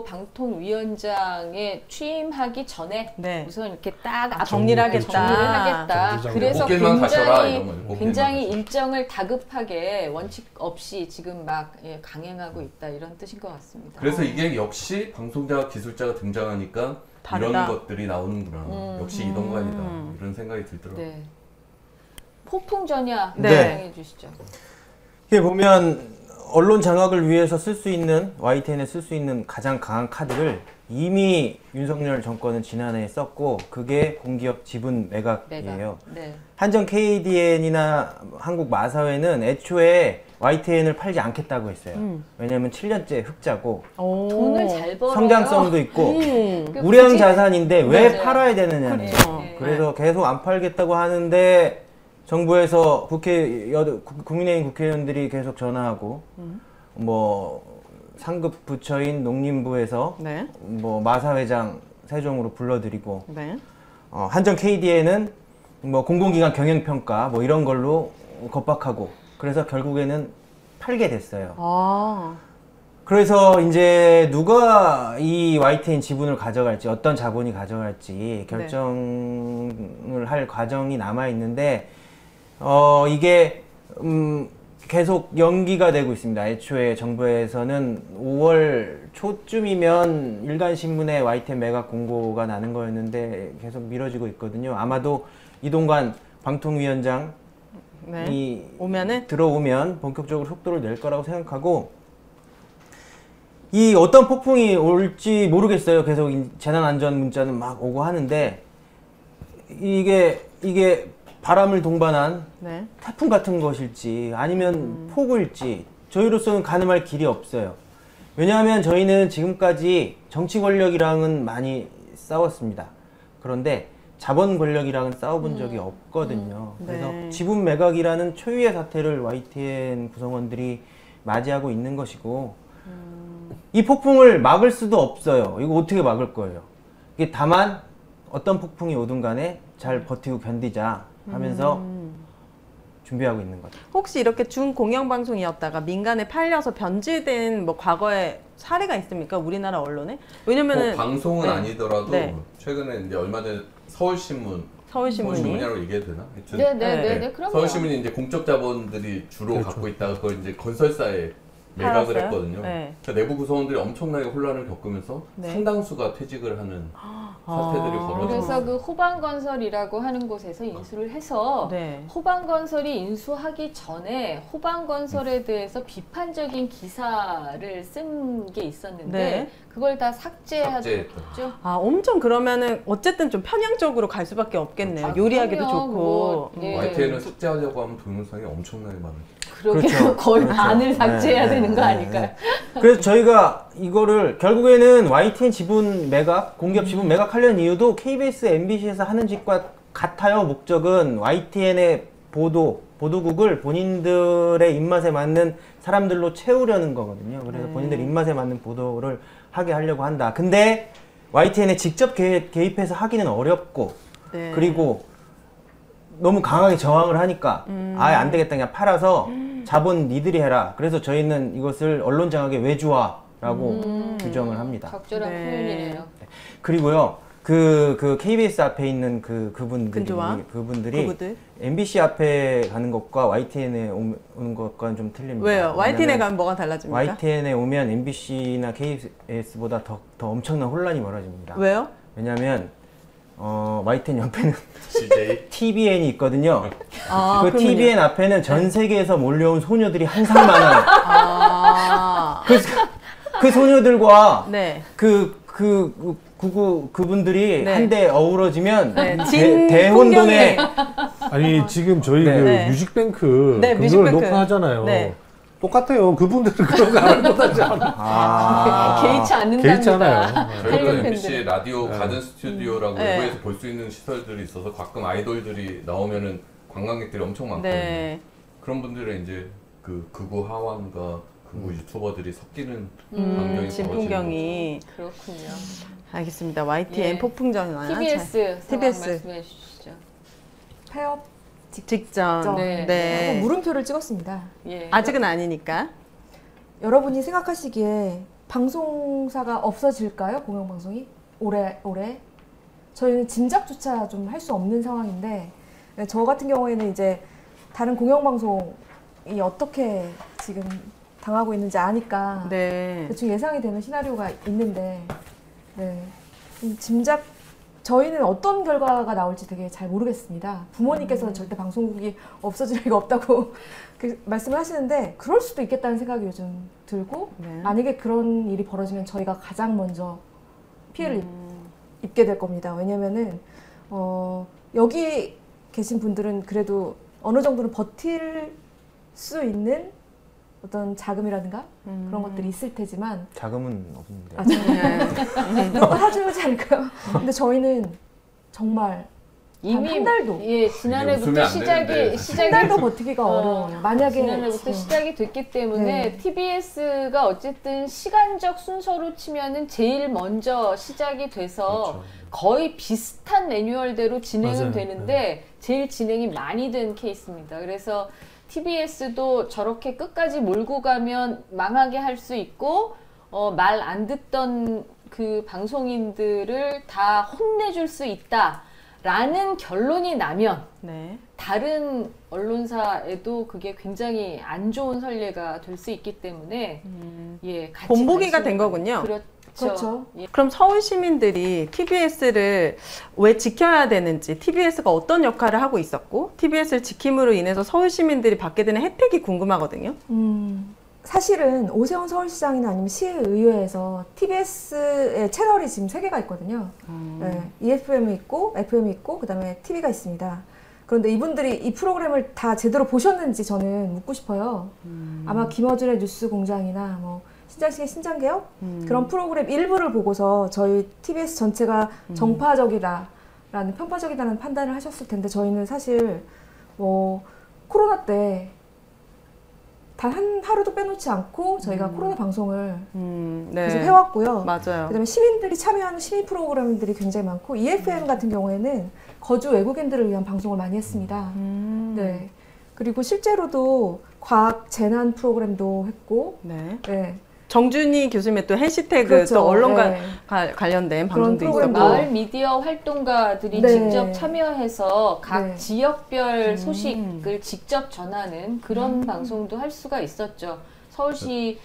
방통위원장에 취임하기 전에 네. 우선 이렇게 딱 정리를 하겠다. 정리를 하겠다. 정리장을. 그래서 꽃길만 가셔라, 이런 거예요. 꽃길만 굉장히 가셔라. 일정을 다급하게 원칙 없이 지금 막 강행하고 있다 이런 뜻인 것 같습니다. 그래서 이게 역시 방송자와 기술자가 등장하니까 다르다. 이런 것들이 나오는구나. 역시 이동관이다. 이런 생각이 들더라고요. 네. 폭풍 전야 네. 설명해 주시죠. 이게 보면 언론 장악을 위해서 쓸 수 있는 YTN에 쓸 수 있는 가장 강한 카드를 이미 윤석열 정권은 지난해에 썼고 그게 공기업 지분 매각이에요. 네. 한전 KDN이나 한국 마사회는 애초에 YTN을 팔지 않겠다고 했어요. 왜냐하면 7년째 흑자고 돈을 잘 벌어요. 성장성도 있고 그 우량 굳이- 자산인데 왜 맞아요. 팔아야 되느냐는 그렇죠. 거예요. 네. 그래서 계속 안 팔겠다고 하는데 정부에서 국민의힘 국회의원들이 계속 전화하고 뭐 상급 부처인 농림부에서 네. 뭐 마사회장 세종으로 불러들이고 네. 한전 KDN은 뭐 공공기관 경영평가 뭐 이런 걸로 겁박하고 그래서 결국에는 팔게 됐어요. 아. 그래서 이제 누가 이 YTN 지분을 가져갈지 어떤 자본이 가져갈지 결정을 할 과정이 남아 있는데 이게 계속 연기가 되고 있습니다. 애초에 정부에서는 5월 초쯤이면 일간신문에 YTN 매각 공고가 나는 거였는데 계속 미뤄지고 있거든요. 아마도 이동관 방통위원장이 네. 오면은 들어오면 본격적으로 속도를 낼 거라고 생각하고 이 어떤 폭풍이 올지 모르겠어요. 계속 재난안전 문자는 막 오고 하는데 이게 바람을 동반한 네. 태풍 같은 것일지 아니면 폭우일지 저희로서는 가늠할 길이 없어요. 왜냐하면 저희는 지금까지 정치 권력이랑은 많이 싸웠습니다. 그런데 자본 권력이랑은 싸워본 적이 없거든요. 그래서 네. 지분 매각이라는 초유의 사태를 YTN 구성원들이 맞이하고 있는 것이고 이 폭풍을 막을 수도 없어요. 이거 어떻게 막을 거예요? 이게 다만 어떤 폭풍이 오든 간에 잘 버티고 견디자 하면서 준비하고 있는 거죠. 혹시 이렇게 준공영방송이었다가 민간에 팔려서 변질된 뭐 과거에 사례가 있습니까? 우리나라 언론에? 왜냐면은 방송은 네. 아니더라도 네. 최근에 이제 얼마 전에 서울신문이라고 얘기해도 되나? 하여튼 네, 그럼요. 서울신문이 이제 공적 자본들이 주로 갖고 있다가 그걸 이제 건설사에 매각을 팔았어요? 했거든요. 네. 그러니까 내부 구성원들이 엄청나게 혼란을 겪으면서 네. 상당수가 퇴직을 하는 사태들이 벌어지고 그래서 그 호방건설이라고 하는 곳에서 인수를 해서 네. 호방건설이 인수하기 전에 호방건설에 대해서 비판적인 기사를 쓴 게 있었는데 네. 그걸 다 삭제했죠. 아, 엄청 그러면은 어쨌든 좀 편향적으로 갈 수밖에 없겠네요. 아, 요리하기도 그럼요. 좋고. 뭐, 예. YTN을 삭제하려고 하면 동영상이 엄청나게 많아요. 그러게 그렇죠. 거의 그렇죠. 반을 삭제해야 네, 되는 거 네, 아닐까요? 그래서 저희가 이거를 결국에는 YTN 지분 매각, 공기업 지분 매각하려는 이유도 KBS, MBC에서 하는 짓과 같아요. 목적은 YTN의 보도국을 본인들의 입맛에 맞는 사람들로 채우려는 거거든요. 그래서 본인들 입맛에 맞는 보도를 하게 하려고 한다. 근데 YTN에 직접 개입해서 하기는 어렵고 네. 그리고 너무 강하게 저항을 하니까 아예 안 되겠다 그냥 팔아서 자본 니들이 해라. 그래서 저희는 이것을 언론 장악의 외주화라고 규정을 합니다. 적절한 네. 표현이네요. 그리고요 그 KBS 앞에 있는 그분들이 부부들? MBC 앞에 가는 것과 YTN에 오는 것과는 좀 틀립니다. 왜요? YTN에 가면 뭐가 달라집니까? YTN에 오면 MBC나 KBS보다 더 엄청난 혼란이 벌어집니다. 왜요? 왜냐하면 YTN 옆에는 CJ TVN이 있거든요. 아, 그 그러면요. TVN 앞에는 전 세계에서 몰려온 소녀들이 항상 많아요. 아, 그 소녀들과 네. 그분들이 네. 한데 어우러지면 네, 대혼돈에 아니 지금 저희 네. 그 네. 뮤직뱅크 네, 그걸 뮤직뱅크. 녹화하잖아요. 네. 똑같아요. 그분들은 그런 거 안 못하지 않아. 개의치 않는답니다. 개의치 않아요. 저희가 한류 MBC 팬들은. 라디오 가든 스튜디오라고 네. 외부에서 볼 수 있는 시설들이 있어서 가끔 아이돌들이 나오면은 관광객들이 엄청 많거든요. 네. 그런 분들은 이제 그 극우 하완과 극우 유튜버들이 섞이는 광경이 진풍경이. 그렇군요. 알겠습니다. YTN 예. 폭풍전 나요. TBS 상황 TBS. 말씀해 주시죠. 폐업 직전. 네. 네. 물음표를 찍었습니다. 예. 아직은 아니니까. 여러분이 생각하시기에 방송사가 없어질까요? 공영방송이? 올해? 저희는 짐작조차 좀 할 수 없는 상황인데, 저 같은 경우에는 이제 다른 공영방송이 어떻게 지금 당하고 있는지 아니까 네. 대충 예상이 되는 시나리오가 있는데, 네. 저희는 어떤 결과가 나올지 되게 잘 모르겠습니다. 부모님께서는 절대 방송국이 없어질 리가 없다고 말씀을 하시는데 그럴 수도 있겠다는 생각이 요즘 들고 네. 만약에 그런 일이 벌어지면 저희가 가장 먼저 피해를 입게 될 겁니다. 왜냐면은 여기 계신 분들은 그래도 어느 정도는 버틸 수 있는 어떤 자금이라든가 그런 것들이 있을 테지만 자금은 없는데. 아, 누가 사주지 않을까요? 근데 저희는 정말 이미 한 달도 예 지난해부터 웃으면 안 되는데. 한 시작이 달도 버티기가 어려워요. 만약에 지난해부터 시작이 됐기 때문에 네. TBS가 어쨌든 시간적 순서로 치면은 제일 먼저 시작이 돼서 그렇죠. 거의 비슷한 매뉴얼대로 진행은 맞아요. 되는데 제일 진행이 많이 된 케이스입니다. 그래서 TBS도 저렇게 끝까지 몰고 가면 망하게 할 수 있고 말 안 듣던 그 방송인들을 다 혼내줄 수 있다라는 결론이 나면 네. 다른 언론사에도 그게 굉장히 안 좋은 선례가 될 수 있기 때문에 예, 같이 본보기가 관심을- 된 거군요. 그렇죠. 예. 그럼 서울 시민들이 TBS를 왜 지켜야 되는지, TBS가 어떤 역할을 하고 있었고, TBS를 지킴으로 인해서 서울 시민들이 받게 되는 혜택이 궁금하거든요. 사실은 오세훈 서울시장이나 아니면 시의회에서 TBS의 채널이 지금 3개가 있거든요. 네, EFM이 있고 FM이 있고 그다음에 TV가 있습니다. 그런데 이분들이 이 프로그램을 다 제대로 보셨는지 저는 묻고 싶어요. 아마 김어준의 뉴스 공장이나 뭐 신장식의 신장개혁 그런 프로그램 일부를 보고서 저희 TBS 전체가 정파적이다라는 편파적이다는 판단을 하셨을 텐데 저희는 사실 뭐 코로나 때 단 한 하루도 빼놓지 않고 저희가 코로나 방송을 네. 계속 해왔고요. 맞아요. 그다음에 시민들이 참여하는 시민 프로그램들이 굉장히 많고 EFM 같은 경우에는 거주 외국인들을 위한 방송을 많이 했습니다. 네. 그리고 실제로도 과학 재난 프로그램도 했고, 네. 네. 정준희 교수님의 또 해시태그, 그렇죠. 또 언론과 네. 관련된 그런 방송도 프로그램도 있었고. 마을 미디어 활동가들이 네. 직접 참여해서 각 네. 지역별 소식을 직접 전하는 그런 방송도 할 수가 있었죠. 서울시의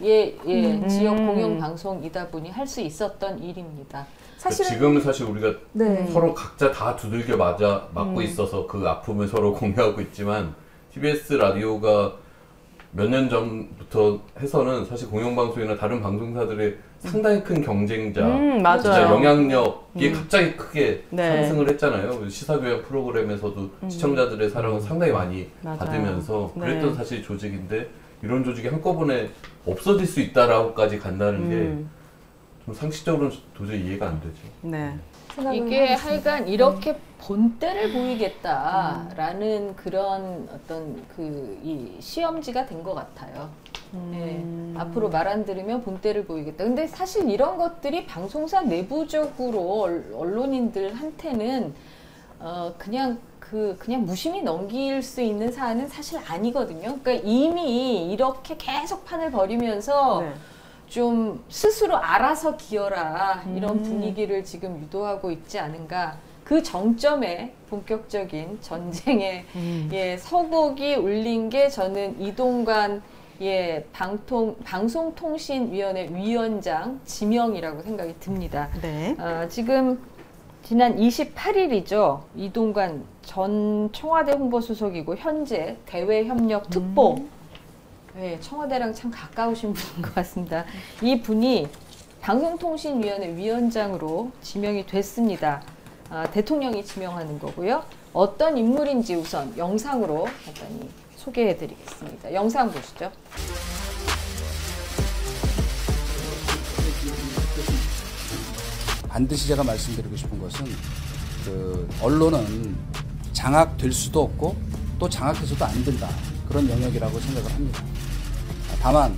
지역 공영 방송이다 보니 할 수 있었던 일입니다. 사실은 지금은 사실 우리가 네. 서로 각자 다 두들겨 맞고 있어서 그 아픔을 서로 공유하고 있지만 TBS 라디오가 몇 년 전부터 해서는 사실 공영방송이나 다른 방송사들의 상당히 큰 경쟁자, 맞아요. 진짜 영향력이 갑자기 크게 네. 상승을 했잖아요. 시사교양 프로그램에서도 시청자들의 사랑을 상당히 많이 맞아요. 받으면서 네. 그랬던 사실 조직인데 이런 조직이 한꺼번에 없어질 수 있다라고까지 간다는 게 좀 상식적으로는 도저히 이해가 안 되죠. 네. 생각을 이게 하고 있습니다. 하여간 이렇게 본때를 보이겠다라는 그런 어떤 이 시험지가 된 것 같아요. 예, 앞으로 말 안 들으면 본때를 보이겠다. 근데 사실 이런 것들이 방송사 내부적으로 언론인들한테는 그냥 무심히 넘길 수 있는 사안은 사실 아니거든요. 그러니까 이미 이렇게 계속 판을 벌이면서 네. 좀 스스로 알아서 기어라 이런 분위기를 지금 유도하고 있지 않은가. 그 정점에 본격적인 전쟁의 예, 서곡이 울린 게 저는 이동관 예, 방송통신위원회 위원장 지명이라고 생각이 듭니다. 네. 지금 지난 28일이죠. 이동관 전 청와대 홍보수석이고 현재 대외협력특보. 네, 청와대랑 참 가까우신 분인 것 같습니다. 이 분이 방송통신위원회 위원장으로 지명이 됐습니다. 대통령이 지명하는 거고요. 어떤 인물인지 우선 영상으로 간단히 소개해드리겠습니다. 영상 보시죠. 반드시 제가 말씀드리고 싶은 것은 언론은 장악될 수도 없고 또 장악해서도 안 된다. 그런 영역이라고 생각을 합니다. 다만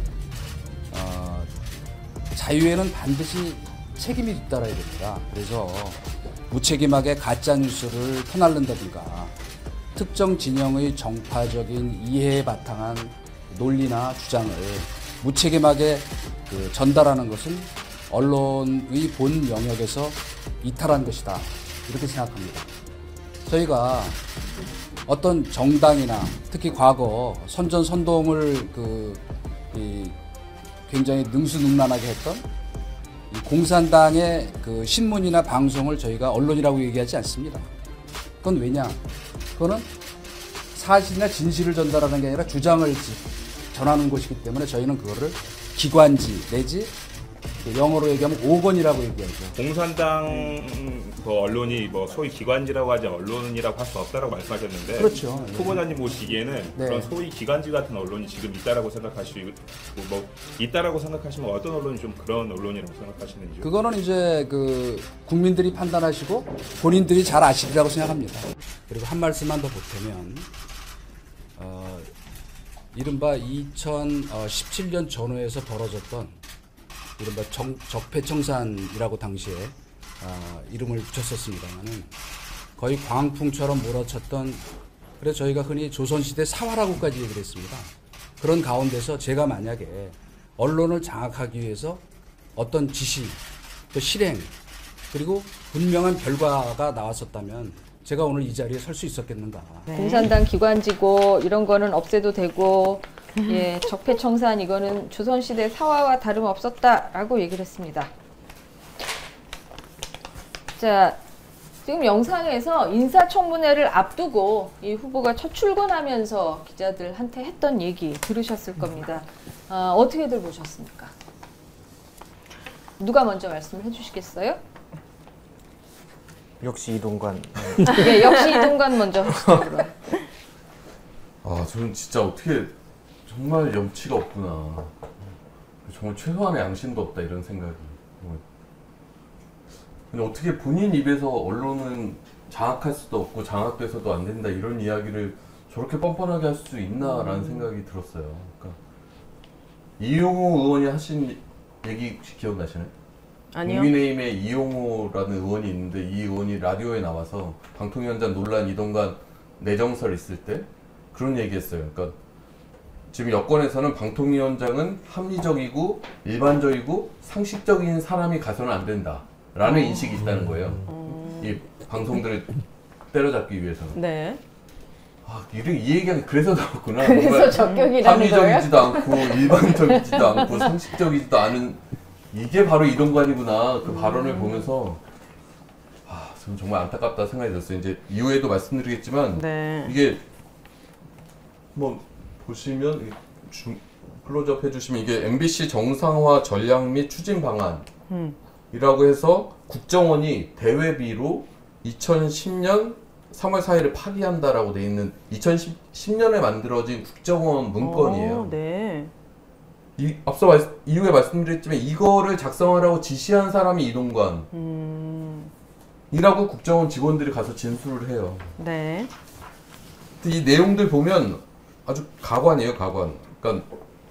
자유에는 반드시 책임이 뒤따라야 됩니다. 그래서 무책임하게 가짜뉴스를 퍼날른다든가 특정 진영의 정파적인 이해에 바탕한 논리나 주장을 무책임하게 전달하는 것은 언론의 본 영역에서 이탈한 것이다. 이렇게 생각합니다. 저희가 어떤 정당이나 특히 과거 선전선동을 굉장히 능수능란하게 했던 이 공산당의 신문이나 방송을 저희가 언론이라고 얘기하지 않습니다. 그건 왜냐? 그거는 사실이나 진실을 전달하는 게 아니라 주장을 전하는 곳이기 때문에 저희는 그거를 기관지 내지 영어로 얘기하면 오건이라고 얘기하죠. 공산당 언론이 소위 기관지라고 하지 언론이라고 할 수 없다라고 말씀하셨는데, 그렇죠. 후보자님 보시기에는 네. 그런 소위 기관지 같은 언론이 지금 있다라고 생각하시고 있다라고 생각하시면 어떤 언론이 좀 그런 언론이라고 생각하시는지요? 그거는 이제 국민들이 판단하시고 본인들이 잘 아시리라고 생각합니다. 그리고 한 말씀만 더 보태면 이른바 2017년 전후에서 벌어졌던 이른바 적폐청산이라고 당시에 이름을 붙였었습니다만은 거의 광풍처럼 몰아쳤던, 그래서 저희가 흔히 조선시대 사화라고까지 얘기를 했습니다. 그런 가운데서 제가 만약에 언론을 장악하기 위해서 어떤 지시, 또 실행, 그리고 분명한 결과가 나왔었다면 제가 오늘 이 자리에 설 수 있었겠는가. 네. 공산당 기관지고 이런 거는 없애도 되고 예, 적폐청산 이거는 조선시대 사화와 다름없었다라고 얘기를 했습니다. 자, 지금 영상에서 인사청문회를 앞두고 이 후보가 첫 출근하면서 기자들한테 했던 얘기 들으셨을 겁니다. 어떻게들 보셨습니까? 누가 먼저 말씀을 해주시겠어요? 역시 이동관. 예, 역시 이동관 먼저 하시죠. 그럼. 저는 진짜 어떻게 정말 염치가 없구나. 정말 최소한의 양심도 없다 이런 생각이. 근데 어떻게 본인 입에서 언론은 장악할 수도 없고 장악돼서도 안 된다 이런 이야기를 저렇게 뻔뻔하게 할 수 있나라는 생각이 들었어요. 그러니까 이용호 의원이 하신 얘기 혹시 기억나시나요? 아니요. 국민의힘에 이용호라는 의원이 있는데 이 의원이 라디오에 나와서 방통위원장 논란 이동관 내정설 있을 때 그런 얘기했어요. 그러니까 지금 여권에서는 방통위원장은 합리적이고 일반적이고 상식적인 사람이 가서는 안 된다라는 인식이 있다는 거예요. 이 방송들을 때려잡기 위해서는. 네. 이 얘기가 그래서 나왔구나. 그래서 적격이라는 거예요? 합리적이지도 않고 일반적이지도 않고 상식적이지도 않은 이게 바로 이동관이구나. 그 발언을 보면서 저는 정말 안타깝다 생각이 들었어요. 이제 이후에도 말씀드리겠지만 네. 이게 보시면 클로즈업 해주시면 이게 MBC 정상화 전략 및 추진 방안이라고 해서 국정원이 대외비로 2010년 3월 4일에 파기한다라고 돼 있는 2010년에 만들어진 국정원 문건이에요. 네. 앞서 이후에 말씀드렸지만 이거를 작성하라고 지시한 사람이 이동관이라고 국정원 직원들이 가서 진술을 해요. 네. 이 내용들 보면 아주 가관이에요, 가관. 그러니까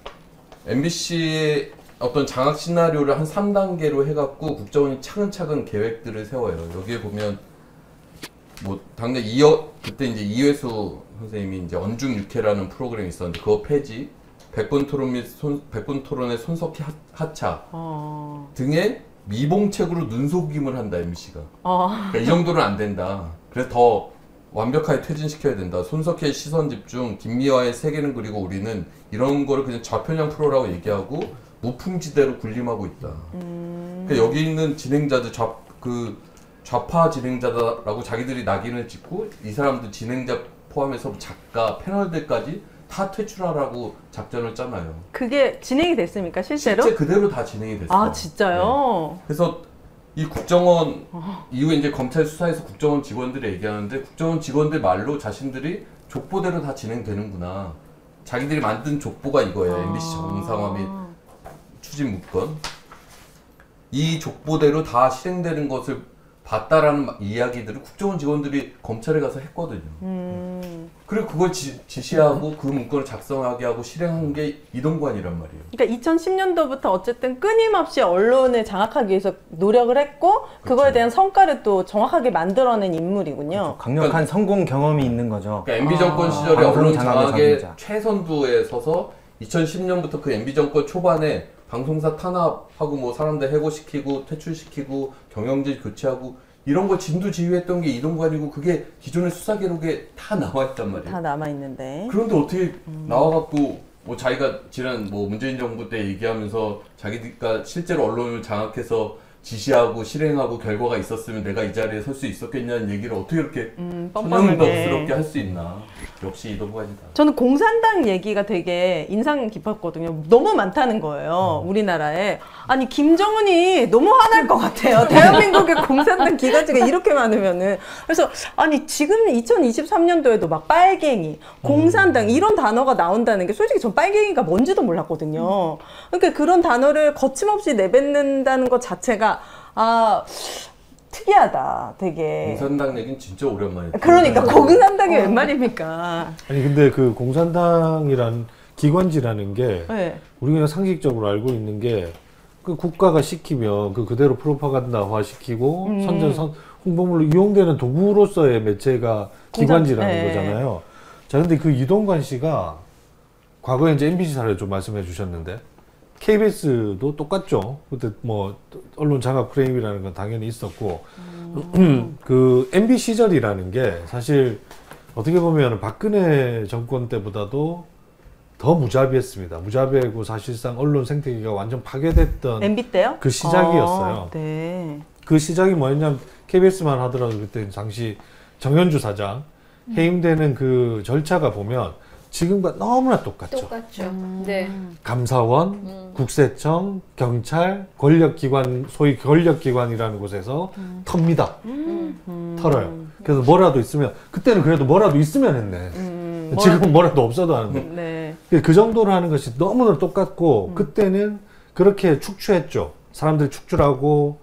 MBC의 어떤 장악 시나리오를 한 3단계로 해갖고 국정원이 차근차근 계획들을 세워요. 여기에 보면 당내 그때 이제 이회수 선생님이 이제 언중육해라는 프로그램이 있었는데 그거 폐지, 100분 토론 및 100분 토론의 손석희 하차 등의 미봉책으로 눈속임을 한다, MBC가. 그러니까 이 정도는 안 된다. 그래서 더 완벽하게 퇴진시켜야 된다. 손석희의 시선 집중, 김미화의 세계는 그리고 우리는 이런 거를 그냥 좌편향 프로라고 얘기하고 무풍지대로 군림하고 있다. 그러니까 여기 있는 진행자들 좌파 진행자다라고 자기들이 낙인을 찍고 이 사람들 진행자 포함해서 작가, 패널들까지 다 퇴출하라고 작전을 짰나요. 그게 진행이 됐습니까, 실제로? 실제 그대로 다 진행이 됐어요. 아, 진짜요? 네. 그래서 이 국정원 이후에 이제 검찰 수사에서 국정원 직원들이 얘기하는데 국정원 직원들 말로 자신들이 족보대로 다 진행되는구나. 자기들이 만든 족보가 이거예요. MBC 정상화 및 추진 문건. 이 족보대로 다 실행되는 것을 봤다라는 이야기들을 국정원 직원들이 검찰에 가서 했거든요. 그리고 그걸 지시하고 그 문건을 작성하게 하고 실행한 게 이동관이란 말이에요. 그러니까 2010년도부터 어쨌든 끊임없이 언론을 장악하기 위해서 노력을 했고 그거에 대한 성과를 또 정확하게 만들어낸 인물이군요. 그렇죠. 강력한 성공 경험이 있는 거죠. 그러니까 MB 정권 시절에 언론 장악의 최선두에 서서 2010년부터 그 MB 정권 초반에 방송사 탄압하고 뭐 사람들 해고시키고 퇴출시키고 경영진 교체하고 이런 거 진두지휘했던 게 이동관이고 그게 기존의 수사 기록에 다 나와있단 말이에요. 다 남아있는데. 그런데 어떻게 나와갖고 뭐 자기가 지난 뭐 문재인 정부 때 얘기하면서 자기가 실제로 언론을 장악해서 지시하고 실행하고 결과가 있었으면 내가 이 자리에 설 수 있었겠냐는 얘기를 어떻게 이렇게 천연덕스럽게 할 수 있나. 역시 이동관이다. 저는 공산당 얘기가 되게 인상 깊었거든요. 너무 많다는 거예요, 우리나라에. 아니, 김정은이 너무 화날 것 같아요. 대한민국의 공산당 기관지가 이렇게 많으면은. 그래서 아니, 지금 2023년도에도 막 빨갱이, 공산당 이런 단어가 나온다는 게 솔직히 전 빨갱이가 뭔지도 몰랐거든요. 그러니까 그런 단어를 거침없이 내뱉는다는 것 자체가 특이하다, 되게. 공산당 얘기는 진짜 오랜만이다. 그러니까 공산당이 웬 말입니까? 아니 근데 그 공산당이란 기관지라는 게 네. 우리가 상식적으로 알고 있는 게 그 국가가 시키면 그 그대로 프로파간다화 시키고 홍보물로 이용되는 도구로서의 매체가 기관지라는 네. 거잖아요. 자, 근데 그 이동관 씨가 과거에 이제 MBC 사례를 좀 말씀해 주셨는데 KBS도 똑같죠. 그때 뭐 언론 장악 프레임이라는 건 당연히 있었고 그 MB 시절이라는 게 사실 어떻게 보면 박근혜 정권 때보다도 더 무자비했습니다. 무자비하고 사실상 언론 생태계가 완전 파괴됐던 MB 때요? 그 시작이었어요. 네. 그 시작이 뭐였냐면 KBS만 하더라도 그때 당시 정현주 사장 해임되는 그 절차가 보면 지금과 너무나 똑같죠. 똑같죠. 네. 감사원, 국세청, 경찰, 권력기관, 소위 권력기관이라는 곳에서 텁니다. 털어요. 그래서 뭐라도 있으면, 그때는 그래도 뭐라도 있으면 했네. 지금은 뭐라도 없어도 하는데. 네. 그 정도로 하는 것이 너무나 똑같고, 그때는 그렇게 축출했죠. 사람들 축출하고,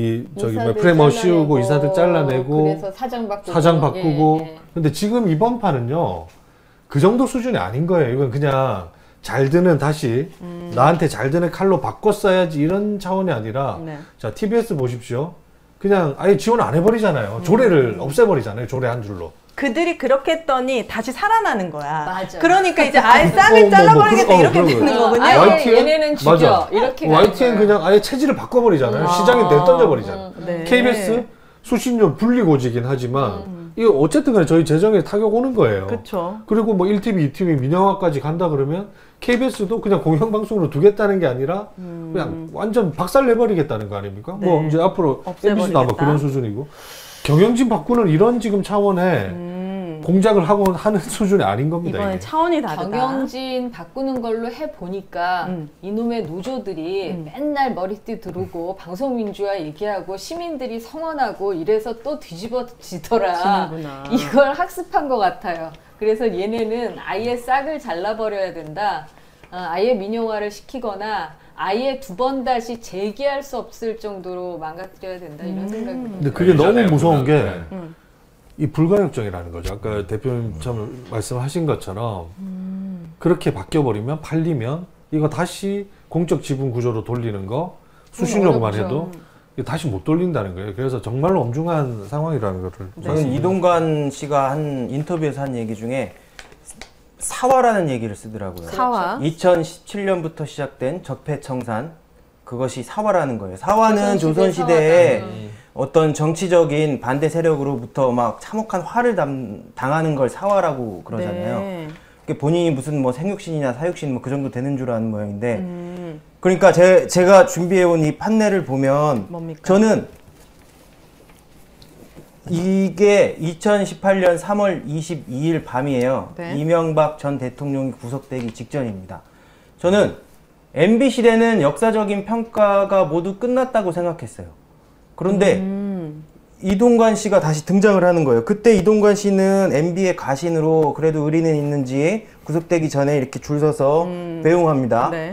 프레머 씌우고, 이사들 잘라내고, 그래서 사장 바꾸고. 예. 근데 지금 이번 판은요, 그 정도 수준이 아닌 거예요. 이건 그냥 잘 드는 다시 나한테 잘 드는 칼로 바꿨어야지 이런 차원이 아니라 네. 자, TBS 보십시오. 그냥 아예 지원 안 해버리잖아요. 조례를 없애버리잖아요. 조례 한 줄로. 그들이 그렇게 했더니 다시 살아나는 거야. 맞아. 그러니까 이제 아예 싹을 잘라버리겠다 이렇게 되는 거군요. 아예 YTN? 얘네는 죽여. 맞아. 이렇게 가는 YTN 거야. 그냥 아예 체질을 바꿔버리잖아요. 시장에 내던져버리잖아요. 네. KBS 수신료 불리고지긴 하지만 이거 어쨌든 간에 저희 재정에 타격 오는 거예요. 그렇죠. 그리고 뭐 1TV, 2TV 민영화까지 간다 그러면 KBS도 그냥 공영방송으로 두겠다는 게 아니라 그냥 완전 박살내버리겠다는 거 아닙니까? 네. 뭐 이제 앞으로 MBC도 아마 그런 수준이고 경영진 바꾸는 이런 지금 차원의 공작을 하고 하는 수준이 아닌 겁니다. 이번에 이게. 차원이 다르다. 경영진 바꾸는 걸로 해보니까 이놈의 노조들이 맨날 머리띠 두르고 방송민주화 얘기하고 시민들이 성원하고 이래서 또 뒤집어지더라. 지는구나. 이걸 학습한 것 같아요. 그래서 얘네는 아예 싹을 잘라버려야 된다. 아예 민영화를 시키거나 아예 두 번 다시 재기할 수 없을 정도로 망가뜨려야 된다. 이런 생각이 듭니다. 근데 그게 너무 무서운 게 네. 이 불가역적이라는 거죠. 아까 대표님 처음 말씀하신 것처럼 그렇게 바뀌어버리면 팔리면 이거 다시 공적 지분 구조로 돌리는 거 수신료만 해도 이거 다시 못 돌린다는 거예요. 그래서 정말로 엄중한 상황이라는 거를 저는 이동관 씨가 한 인터뷰에서 한 얘기 중에 사화라는 얘기를 쓰더라고요. 사화. 2017년부터 시작된 적폐청산, 그것이 사화라는 거예요. 사화는 조선시대 조선시대에 사화다. 어떤 정치적인 반대 세력으로부터 막 참혹한 화를 당하는 걸 사화라고 그러잖아요. 네. 본인이 무슨 뭐 생육신이나 사육신 뭐 그 정도 되는 줄 아는 모양인데, 그러니까 제가 준비해온 이 판넬을 보면 뭡니까? 저는 이게 2018년 3월 22일 밤이에요. 네. 이명박 전 대통령이 구속되기 직전입니다. 저는 MB 시대는 역사적인 평가가 모두 끝났다고 생각했어요. 그런데 이동관 씨가 다시 등장을 하는 거예요. 그때 이동관 씨는 MB의 가신으로 그래도 의리는 있는지 구속되기 전에 이렇게 줄 서서 배웅합니다. 네.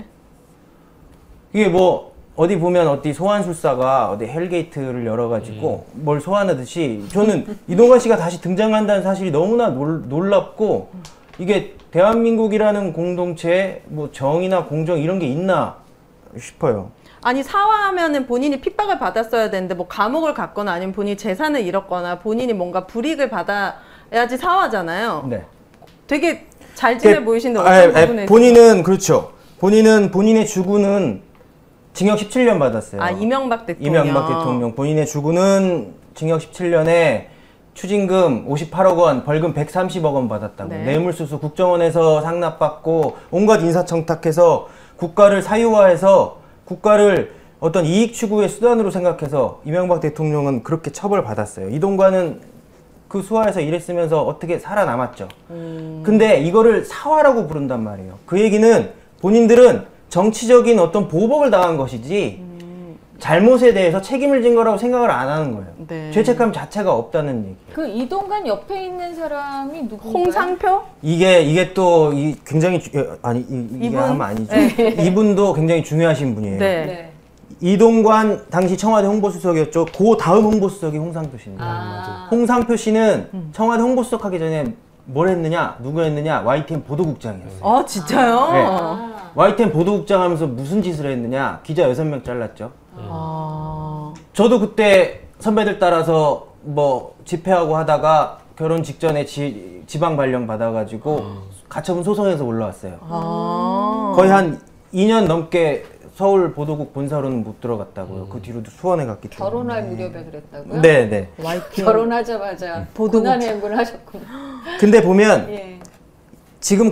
이게 뭐 어디 보면 어디 소환술사가 어디 헬게이트를 열어가지고 뭘 소환하듯이 저는 이동관 씨가 다시 등장한다는 사실이 너무나 놀랍고, 이게 대한민국이라는 공동체에 뭐 정의나 공정 이런 게 있나 싶어요. 아니 사화하면은 본인이 핍박을 받았어야 되는데 뭐 감옥을 갔거나 아니면 본인이 재산을 잃었거나 본인이 뭔가 불이익을 받아야지 사화잖아요. 네. 되게 잘 지내 보이시는데 어떤 부분에서? 본인은 그렇죠. 본인은 본인의 주군은 징역 17년 받았어요. 아, 이명박 대통령. 이명박 대통령. 본인의 주군은 징역 17년에 추징금 58억 원, 벌금 130억 원 받았다고. 네. 뇌물수수 국정원에서 상납받고 온갖 인사청탁해서 국가를 사유화해서 국가를 어떤 이익 추구의 수단으로 생각해서 이명박 대통령은 그렇게 처벌받았어요. 이동관은 그 수하에서 일했으면서 어떻게 살아남았죠. 근데 이거를 사화라고 부른단 말이에요. 그 얘기는 본인들은 정치적인 어떤 보복을 당한 것이지 잘못에 대해서 책임을 진 거라고 생각을 안 하는 거예요. 네. 죄책감 자체가 없다는 얘기예요. 그 이동관 옆에 있는 사람이 누군가요? 홍상표? 이게 또 굉장히 이게 이분? 하면 아니죠. 네. 이분도 굉장히 중요하신 분이에요. 네. 네. 이동관 당시 청와대 홍보수석이었죠. 그 다음 홍보수석이 홍상표 씨입니다. 아. 홍상표 씨는 청와대 홍보수석 하기 전에 뭘 했느냐, 누구 했느냐, YTN 보도국장이었어요. 아 진짜요? 네. YTN 보도국장 하면서 무슨 짓을 했느냐, 기자 6명 잘랐죠. 아. 저도 그때 선배들 따라서 뭐 집회하고 하다가 결혼 직전에 지방 발령 받아가지고 가처분 소송에서 올라왔어요. 아. 거의 한 2년 넘게 서울 보도국 본사로는 못 들어갔다고요. 그 뒤로도 수원에 갔기 때문에. 결혼할 무렵에 그랬다고요? 네네. 결혼하자마자 고난의 행군을 하셨구나. 근데 보면 예. 지금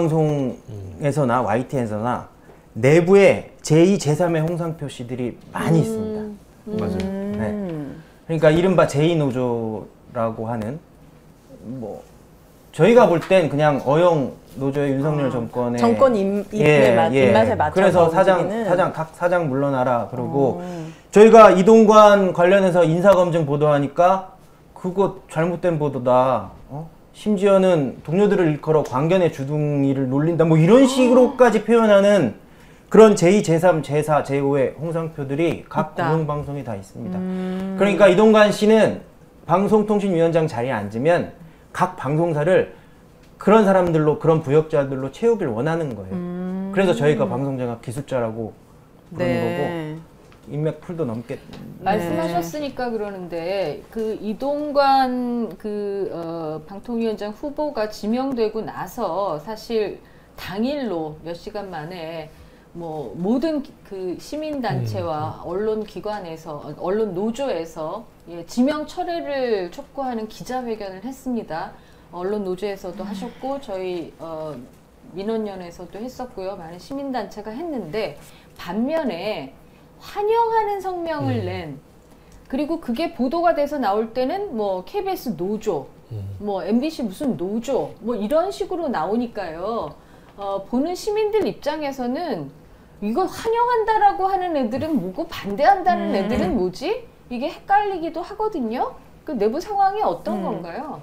공영방송에서나 YTN에서나 내부에 제2, 제3의 홍상표 씨들이 많이 있습니다. 맞아요. 네. 그러니까 이른바 제2노조라고 하는, 뭐 저희가 볼 땐 그냥 어영 노조의 윤석열 정권의 정권 입맛에 맞춰서 그래서 움직이는. 사장 물러나라 그러고 저희가 이동관 관련해서 인사검증 보도하니까 그거 잘못된 보도다. 심지어는 동료들을 일컬어 광견의 주둥이를 놀린다. 뭐 이런 식으로까지 표현하는 그런 제2, 제3, 제4, 제5의 홍상표들이 각 있다. 공영방송에 다 있습니다. 그러니까 이동관 씨는 방송통신위원장 자리에 앉으면 각 방송사를 그런 사람들로, 그런 부역자들로 채우길 원하는 거예요. 그래서 저희가 방송장악 기술자라고 부르는 네. 거고, 인맥풀도 넘게. 말씀하셨으니까 그러는데 그 이동관 방통위원장 후보가 지명되고 나서 사실 당일로 몇 시간 만에 뭐 모든 그 시민단체와 언론기관에서, 언론 노조에서 지명 철회를 촉구하는 기자회견을 했습니다. 언론 노조에서도 하셨고 저희 민원연에서도 했었고요. 많은 시민단체가 했는데, 반면에 환영하는 성명을 낸, 그리고 그게 보도가 돼서 나올 때는 뭐 KBS 노조, 뭐 MBC 무슨 노조, 뭐 이런 식으로 나오니까요. 보는 시민들 입장에서는 이거 환영한다라고 하는 애들은 뭐고 반대한다는 애들은 뭐지? 이게 헷갈리기도 하거든요. 그 내부 상황이 어떤 건가요?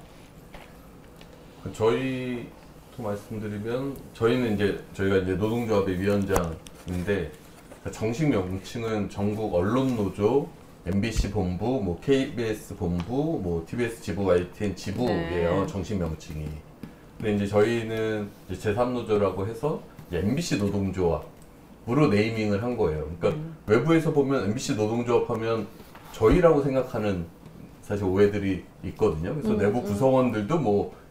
저희도 말씀드리면 저희는 저희가 노동조합의 위원장인데 정식 명칭은 전국 언론노조, MBC 본부, 뭐 KBS 본부, 뭐 TBS 지부, YTN 지부예요. 네. 정식 명칭이. 근데 이제 저희는 제3노조라고 해서 MBC 노동조합으로 네이밍을 한 거예요. 그러니까 외부에서 보면 MBC 노동조합 하면 저희라고 생각하는 사실 오해들이 있거든요. 그래서 내부 구성원들도 뭐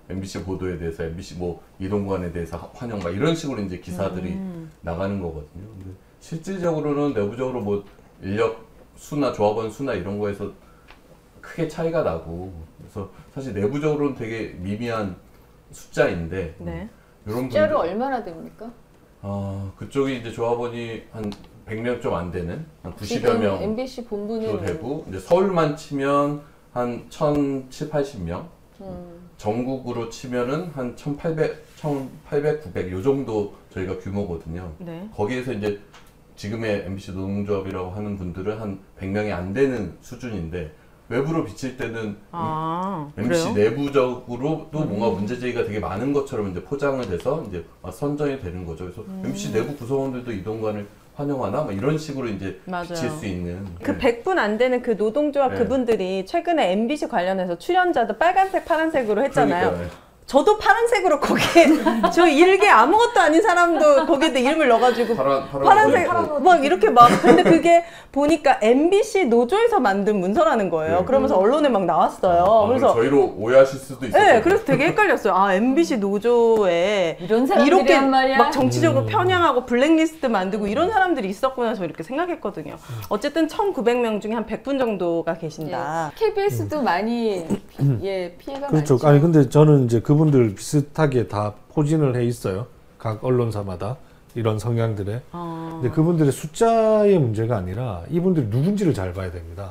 MBC 보도에 대해서 MBC 뭐 이동관에 대해서 환영 막 이런 식으로 이제 기사들이 나가는 거거든요. 근데 실질적으로는 내부적으로 뭐 인력 수나 조합원 수나 이런 거에서 크게 차이가 나고 그래서 사실 내부적으로는 되게 미미한 숫자인데 네. 이런 숫자로 얼마나 됩니까? 그쪽이 이제 조합원이 한 100명 좀 안 되는 한 90여 지금 명 MBC 본부는 되고 이제 서울만 치면 한 1,780명 전국으로 치면은 한 1,800, 900 요 정도 저희가 규모거든요. 네. 거기에서 이제 지금의 MBC 노동조합이라고 하는 분들은 한 100명이 안 되는 수준인데 외부로 비칠 때는 MBC 그래요? 내부적으로도 뭔가 문제제기가 되게 많은 것처럼 이제 포장을 돼서 이제 선전이 되는 거죠. 그래서 MBC 내부 구성원들도 이동관을 환영하나? 막 이런 식으로 이제 맞아요. 비칠 수 있는. 그 100분 안 되는 그 노동조합 네. 그분들이 최근에 MBC 관련해서 출연자도 빨간색, 파란색으로 했잖아요. 그러니까요. 저도 파란색으로 거기에 저 일개 아무것도 아닌 사람도 거기에 이름을 넣어가지고 파란색 막 이렇게 막 근데 그게 보니까 MBC 노조에서 만든 문서라는 거예요. 네. 그러면서 언론에 막 나왔어요. 그래서 저희로 오해하실 수도 있어요. 네, 그래서 되게 헷갈렸어요. 아, MBC 노조에 이런 사람들이 이렇게 한 말이야? 막 정치적으로 편향하고 블랙리스트 만들고 이런 사람들이 있었구나 저 이렇게 생각했거든요. 어쨌든 1,900명 중에 한 100분 정도가 계신다. KBS도 많이 피해가 그렇죠. 많죠. 아니 근데 저는 이제 그분들 비슷하게 다 포진을 해 있어요. 각 언론사마다 이런 성향들에. 근데 그분들의 숫자의 문제가 아니라 이분들이 누군지를 잘 봐야 됩니다.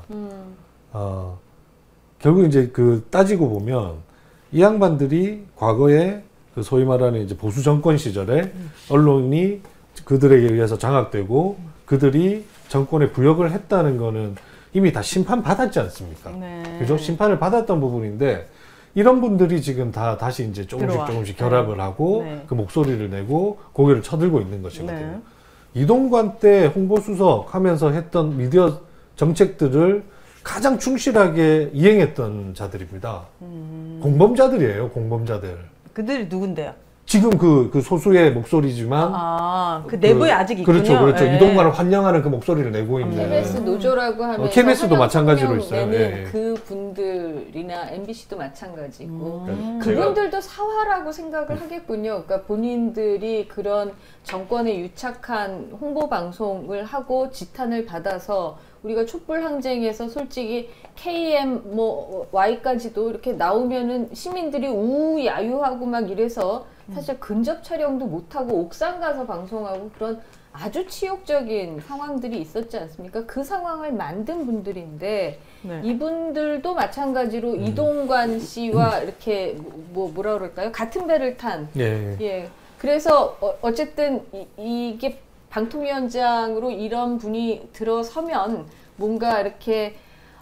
결국 이제 그 따지고 보면 이 양반들이 과거에 그 소위 말하는 이제 보수 정권 시절에 언론이 그들에게 의해서 장악되고 그들이 정권에 부역을 했다는 거는 이미 다 심판 받았지 않습니까? 네. 그죠? 심판을 받았던 부분인데 이런 분들이 지금 다 다시 이제 들어와. 조금씩 결합을 하고 네. 그 목소리를 내고 고개를 쳐들고 있는 것이거든요. 네. 이동관 때 홍보수석 하면서 했던 미디어 정책들을 가장 충실하게 이행했던 자들입니다. 공범자들이에요, 공범자들. 그들이 누군데요? 지금 그 소수의 목소리지만 그 내부에 아직 있군요. 그렇죠, 그렇죠. 네. 이동관을 환영하는 그 목소리를 내고 있는. KBS 노조라고 하면 KBS도 마찬가지로 있어요. 예. 그 분들이나 MBC도 마찬가지고 제가 그분들도 사화라고 생각을 하겠군요. 그러니까 본인들이 그런 정권에 유착한 홍보 방송을 하고 지탄을 받아서 우리가 촛불 항쟁에서 솔직히 KM 뭐 Y까지도 이렇게 나오면은 시민들이 우야유하고 막 이래서 사실 근접 촬영도 못하고 옥상 가서 방송하고 그런 아주 치욕적인 상황들이 있었지 않습니까? 그 상황을 만든 분들인데 네. 이분들도 마찬가지로 이동관 씨와 이렇게 뭐라 그럴까요? 같은 배를 탄 예. 그래서 어쨌든 이게 방통위원장으로 이런 분이 들어서면 뭔가 이렇게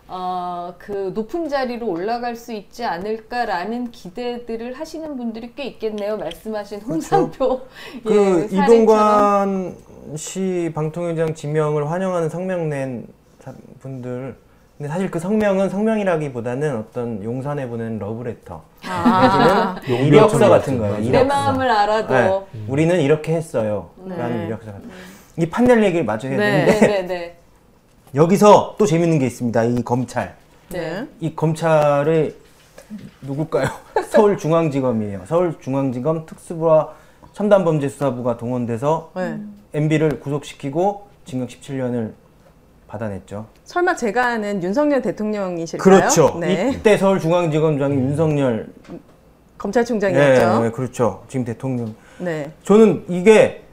그 높은 자리로 올라갈 수 있지 않을까라는 기대들을 하시는 분들이 꽤 있겠네요. 말씀하신 홍상표 그 사례처럼. 이동관 씨 방통위원장 지명을 환영하는 성명 낸 분들. 근데 사실 그 성명은 성명이라기보다는 어떤 용산에 보낸 러브레터. 내지는 이력서 같은 거예요. 내 이력서. 마음을 알아도. 네. 우리는 이렇게 했어요. 라는 이력서 같은. 이 판넬 얘기를 마저 해야 되는데 네. 여기서 또 재밌는 게 있습니다. 이 검찰. 네. 이 검찰이 누굴까요? 서울중앙지검이에요. 서울중앙지검 특수부와 첨단범죄수사부가 동원돼서 MB를 구속시키고 징역 17년을 받아냈죠. 설마 제가 아는 윤석열 대통령이실까요? 그렇죠. 네. 이때 서울중앙지검장이 윤석열 검찰총장이었죠. 네, 그렇죠. 지금 대통령. 네. 저는 이게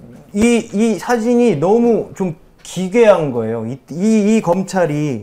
이 사진이 너무 좀 기괴한 거예요. 이 검찰이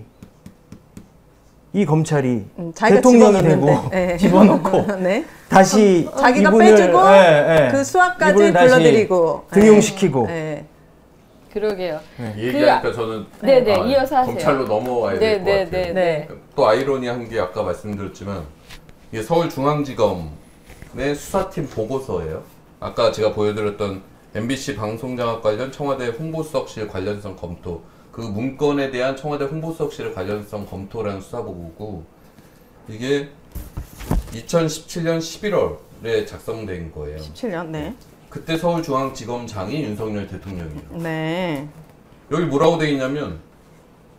대통령이 되고 네. 집어넣고 네. 다시 자기가 이분을, 빼주고 그 수학까지 이분을 다시 불러들이고 등용시키고 네. 그러게요. 이 얘기하니까 저는 이어서 하세요. 검찰로 넘어와야 될 것 같아요. 네. 또 아이러니한 게 아까 말씀드렸지만 이게 서울중앙지검의 수사팀 보고서예요. 아까 제가 보여드렸던 MBC 방송장악 관련 청와대 홍보수석실 관련성 검토 그 문건에 대한 청와대 홍보수석실의 관련성 검토라는 수사보고고 이게 2017년 11월에 작성된 거예요. 17년, 네. 그때 서울중앙지검장이 윤석열 대통령이에요. 네. 여기 뭐라고 돼 있냐면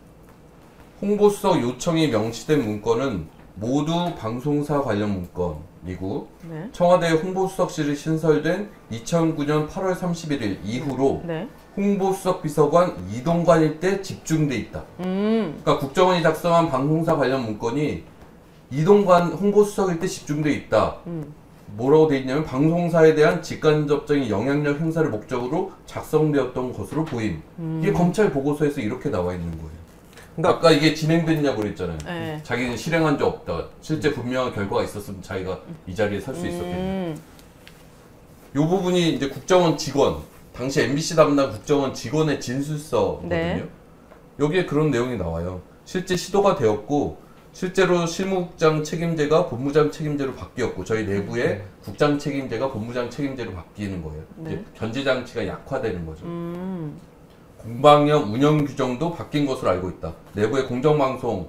홍보수석 요청이 명시된 문건은 모두 방송사 관련 문건 이고 네. 청와대 홍보수석실이 신설된 2009년 8월 31일 이후로 네. 홍보수석 비서관 이동관 일대 집중돼 있다. 그러니까 국정원이 작성한 방송사 관련 문건이 이동관 홍보수석 일대 집중돼 있다. 뭐라고 돼 있냐면 방송사에 대한 직간접적인 영향력 행사를 목적으로 작성되었던 것으로 보임. 이게 검찰 보고서에서 이렇게 나와 있는 거예요. 그러니까 아까 이게 진행됐냐고 그랬잖아요. 네. 자기는 실행한 적 없다. 실제 분명한 결과가 있었으면 자기가 이 자리에 설 수 있었겠네. 이 부분이 이제 국정원 직원, 당시 MBC 담당 국정원 직원의 진술서거든요. 네. 여기에 그런 내용이 나와요. 실제 시도가 되었고 실제로 실무국장 책임제가 본부장 책임제로 바뀌었고 저희 내부에 국장 책임제가 본부장 책임제로 바뀌는 거예요. 네. 이제 견제 장치가 약화되는 거죠. 공방형 운영 규정도 바뀐 것으로 알고 있다. 내부의 공정방송을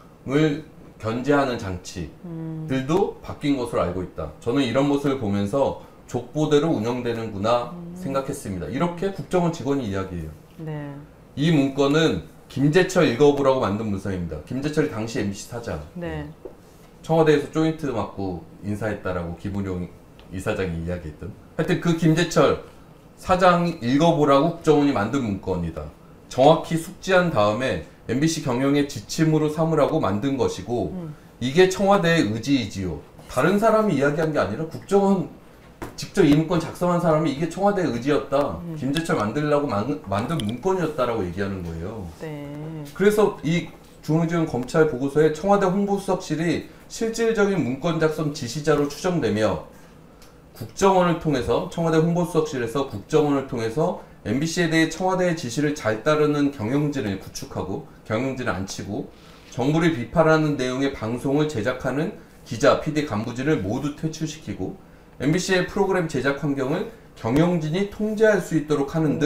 견제하는 장치들도 바뀐 것으로 알고 있다. 저는 이런 모습을 보면서 족보대로 운영되는구나 생각했습니다. 이렇게 국정원 직원이 이야기해요. 네. 이 문건은 김재철 읽어보라고 만든 문서입니다. 김재철이 당시 MBC 사장. 네. 청와대에서 조인트 맡고 인사했다라고 김은용 이사장이 이야기했던. 하여튼 그 김재철 사장이 읽어보라고 국정원이 만든 문건이다. 정확히 숙지한 다음에 MBC 경영의 지침으로 삼으라고 만든 것이고 이게 청와대의 의지이지요. 다른 사람이 이야기한 게 아니라 국정원 직접 이 문건 작성한 사람이 이게 청와대의 의지였다. 김재철 만들려고 만든 문건이었다라고 얘기하는 거예요. 네. 그래서 이 중앙지검 검찰 보고서에 청와대 홍보수석실이 실질적인 문건 작성 지시자로 추정되며 국정원을 통해서 청와대 홍보수석실에서 국정원을 통해서 MBC에 대해 청와대의 지시를 잘 따르는 경영진을 구축하고 경영진을 안치고 정부를 비판하는 내용의 방송을 제작하는 기자, PD, 간부진을 모두 퇴출시키고 MBC의 프로그램 제작 환경을 경영진이 통제할 수 있도록 하는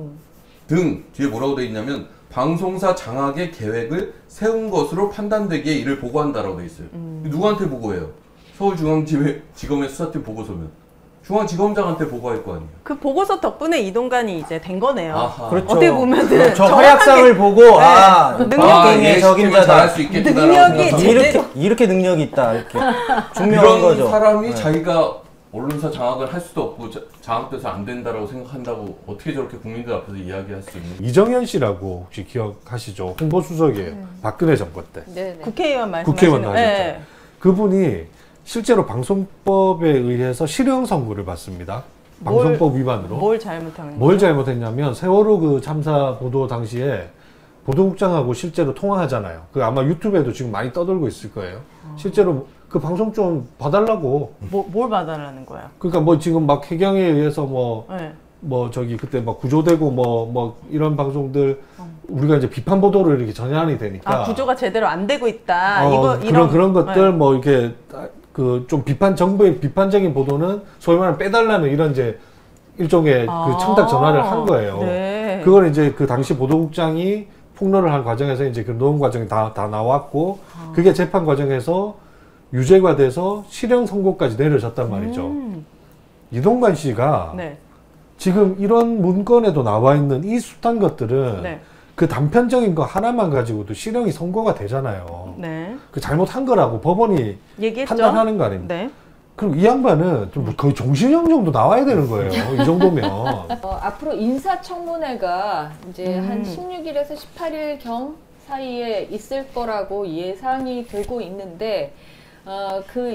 등 뒤에 뭐라고 돼 있냐면 방송사 장악의 계획을 세운 것으로 판단되기에 이를 보고한다라고 돼 있어요. 누구한테 보고해요? 서울중앙지검의 수사팀 보고서면 중앙지검장한테 보고할 거 아니에요. 그 보고서 덕분에 이동관이 이제 된 거네요. 아하. 그렇죠. 어떻게 보면은 저 정확하게- 활약상을 보고 능력이 의 적임자다. 잘할 수 있겠구나. 능력이 이렇게 능력이 있다 이렇게 증명한 이런 거죠. 사람이 네. 자기가 언론사 장악을 할 수도 없고 장악돼서 안 된다라고 생각한다고 어떻게 저렇게 국민들 앞에서 이야기할 수 있는? 이정현 씨라고 혹시 기억하시죠? 홍보수석이에요. 박근혜 정권 때. 네네. 국회의원 말씀하시는 국회의원 하셨죠. 네. 그분이 실제로 방송법에 의해서 실형 선고를 받습니다. 방송법 위반으로. 뭘 잘못한 뭘 잘못했냐면 세월호 그 참사 보도 당시에 보도국장하고 실제로 통화하잖아요. 그 아마 유튜브에도 지금 많이 떠돌고 있을 거예요. 실제로 그 방송 좀 봐달라고. 뭘 봐달라는 거야? 그러니까 뭐 지금 막 해경에 의해서 네. 뭐 저기 그때 막 구조되고 뭐 이런 방송들 우리가 이제 비판 보도를 이렇게 전환이 되니까 구조가 제대로 안 되고 있다. 그런 것들 네. 뭐 이렇게 그 좀 정부의 비판적인 보도는 소위 말하면 빼달라는 이런 이제 일종의 그 청탁 전화를 한 거예요. 네. 그걸 이제 그 당시 보도국장이 폭로를 한 과정에서 이제 그 노동 과정이 다 나왔고 그게 재판 과정에서 유죄가 돼서 실형 선고까지 내려졌단 말이죠. 이동관 씨가 네. 지금 이런 문건에도 나와 있는 이 숱한 것들은 네. 그 단편적인 거 하나만 가지고도 실형이 선고가 되잖아요. 네. 그 잘못한 거라고 법원이 얘기했죠. 판단하는 거 아닙니까? 네. 그리고 이 양반은 좀 거의 종신형 정도 나와야 되는 거예요. 이 정도면. 앞으로 인사청문회가 이제 한 16일에서 18일경 사이에 있을 거라고 예상이 되고 있는데 그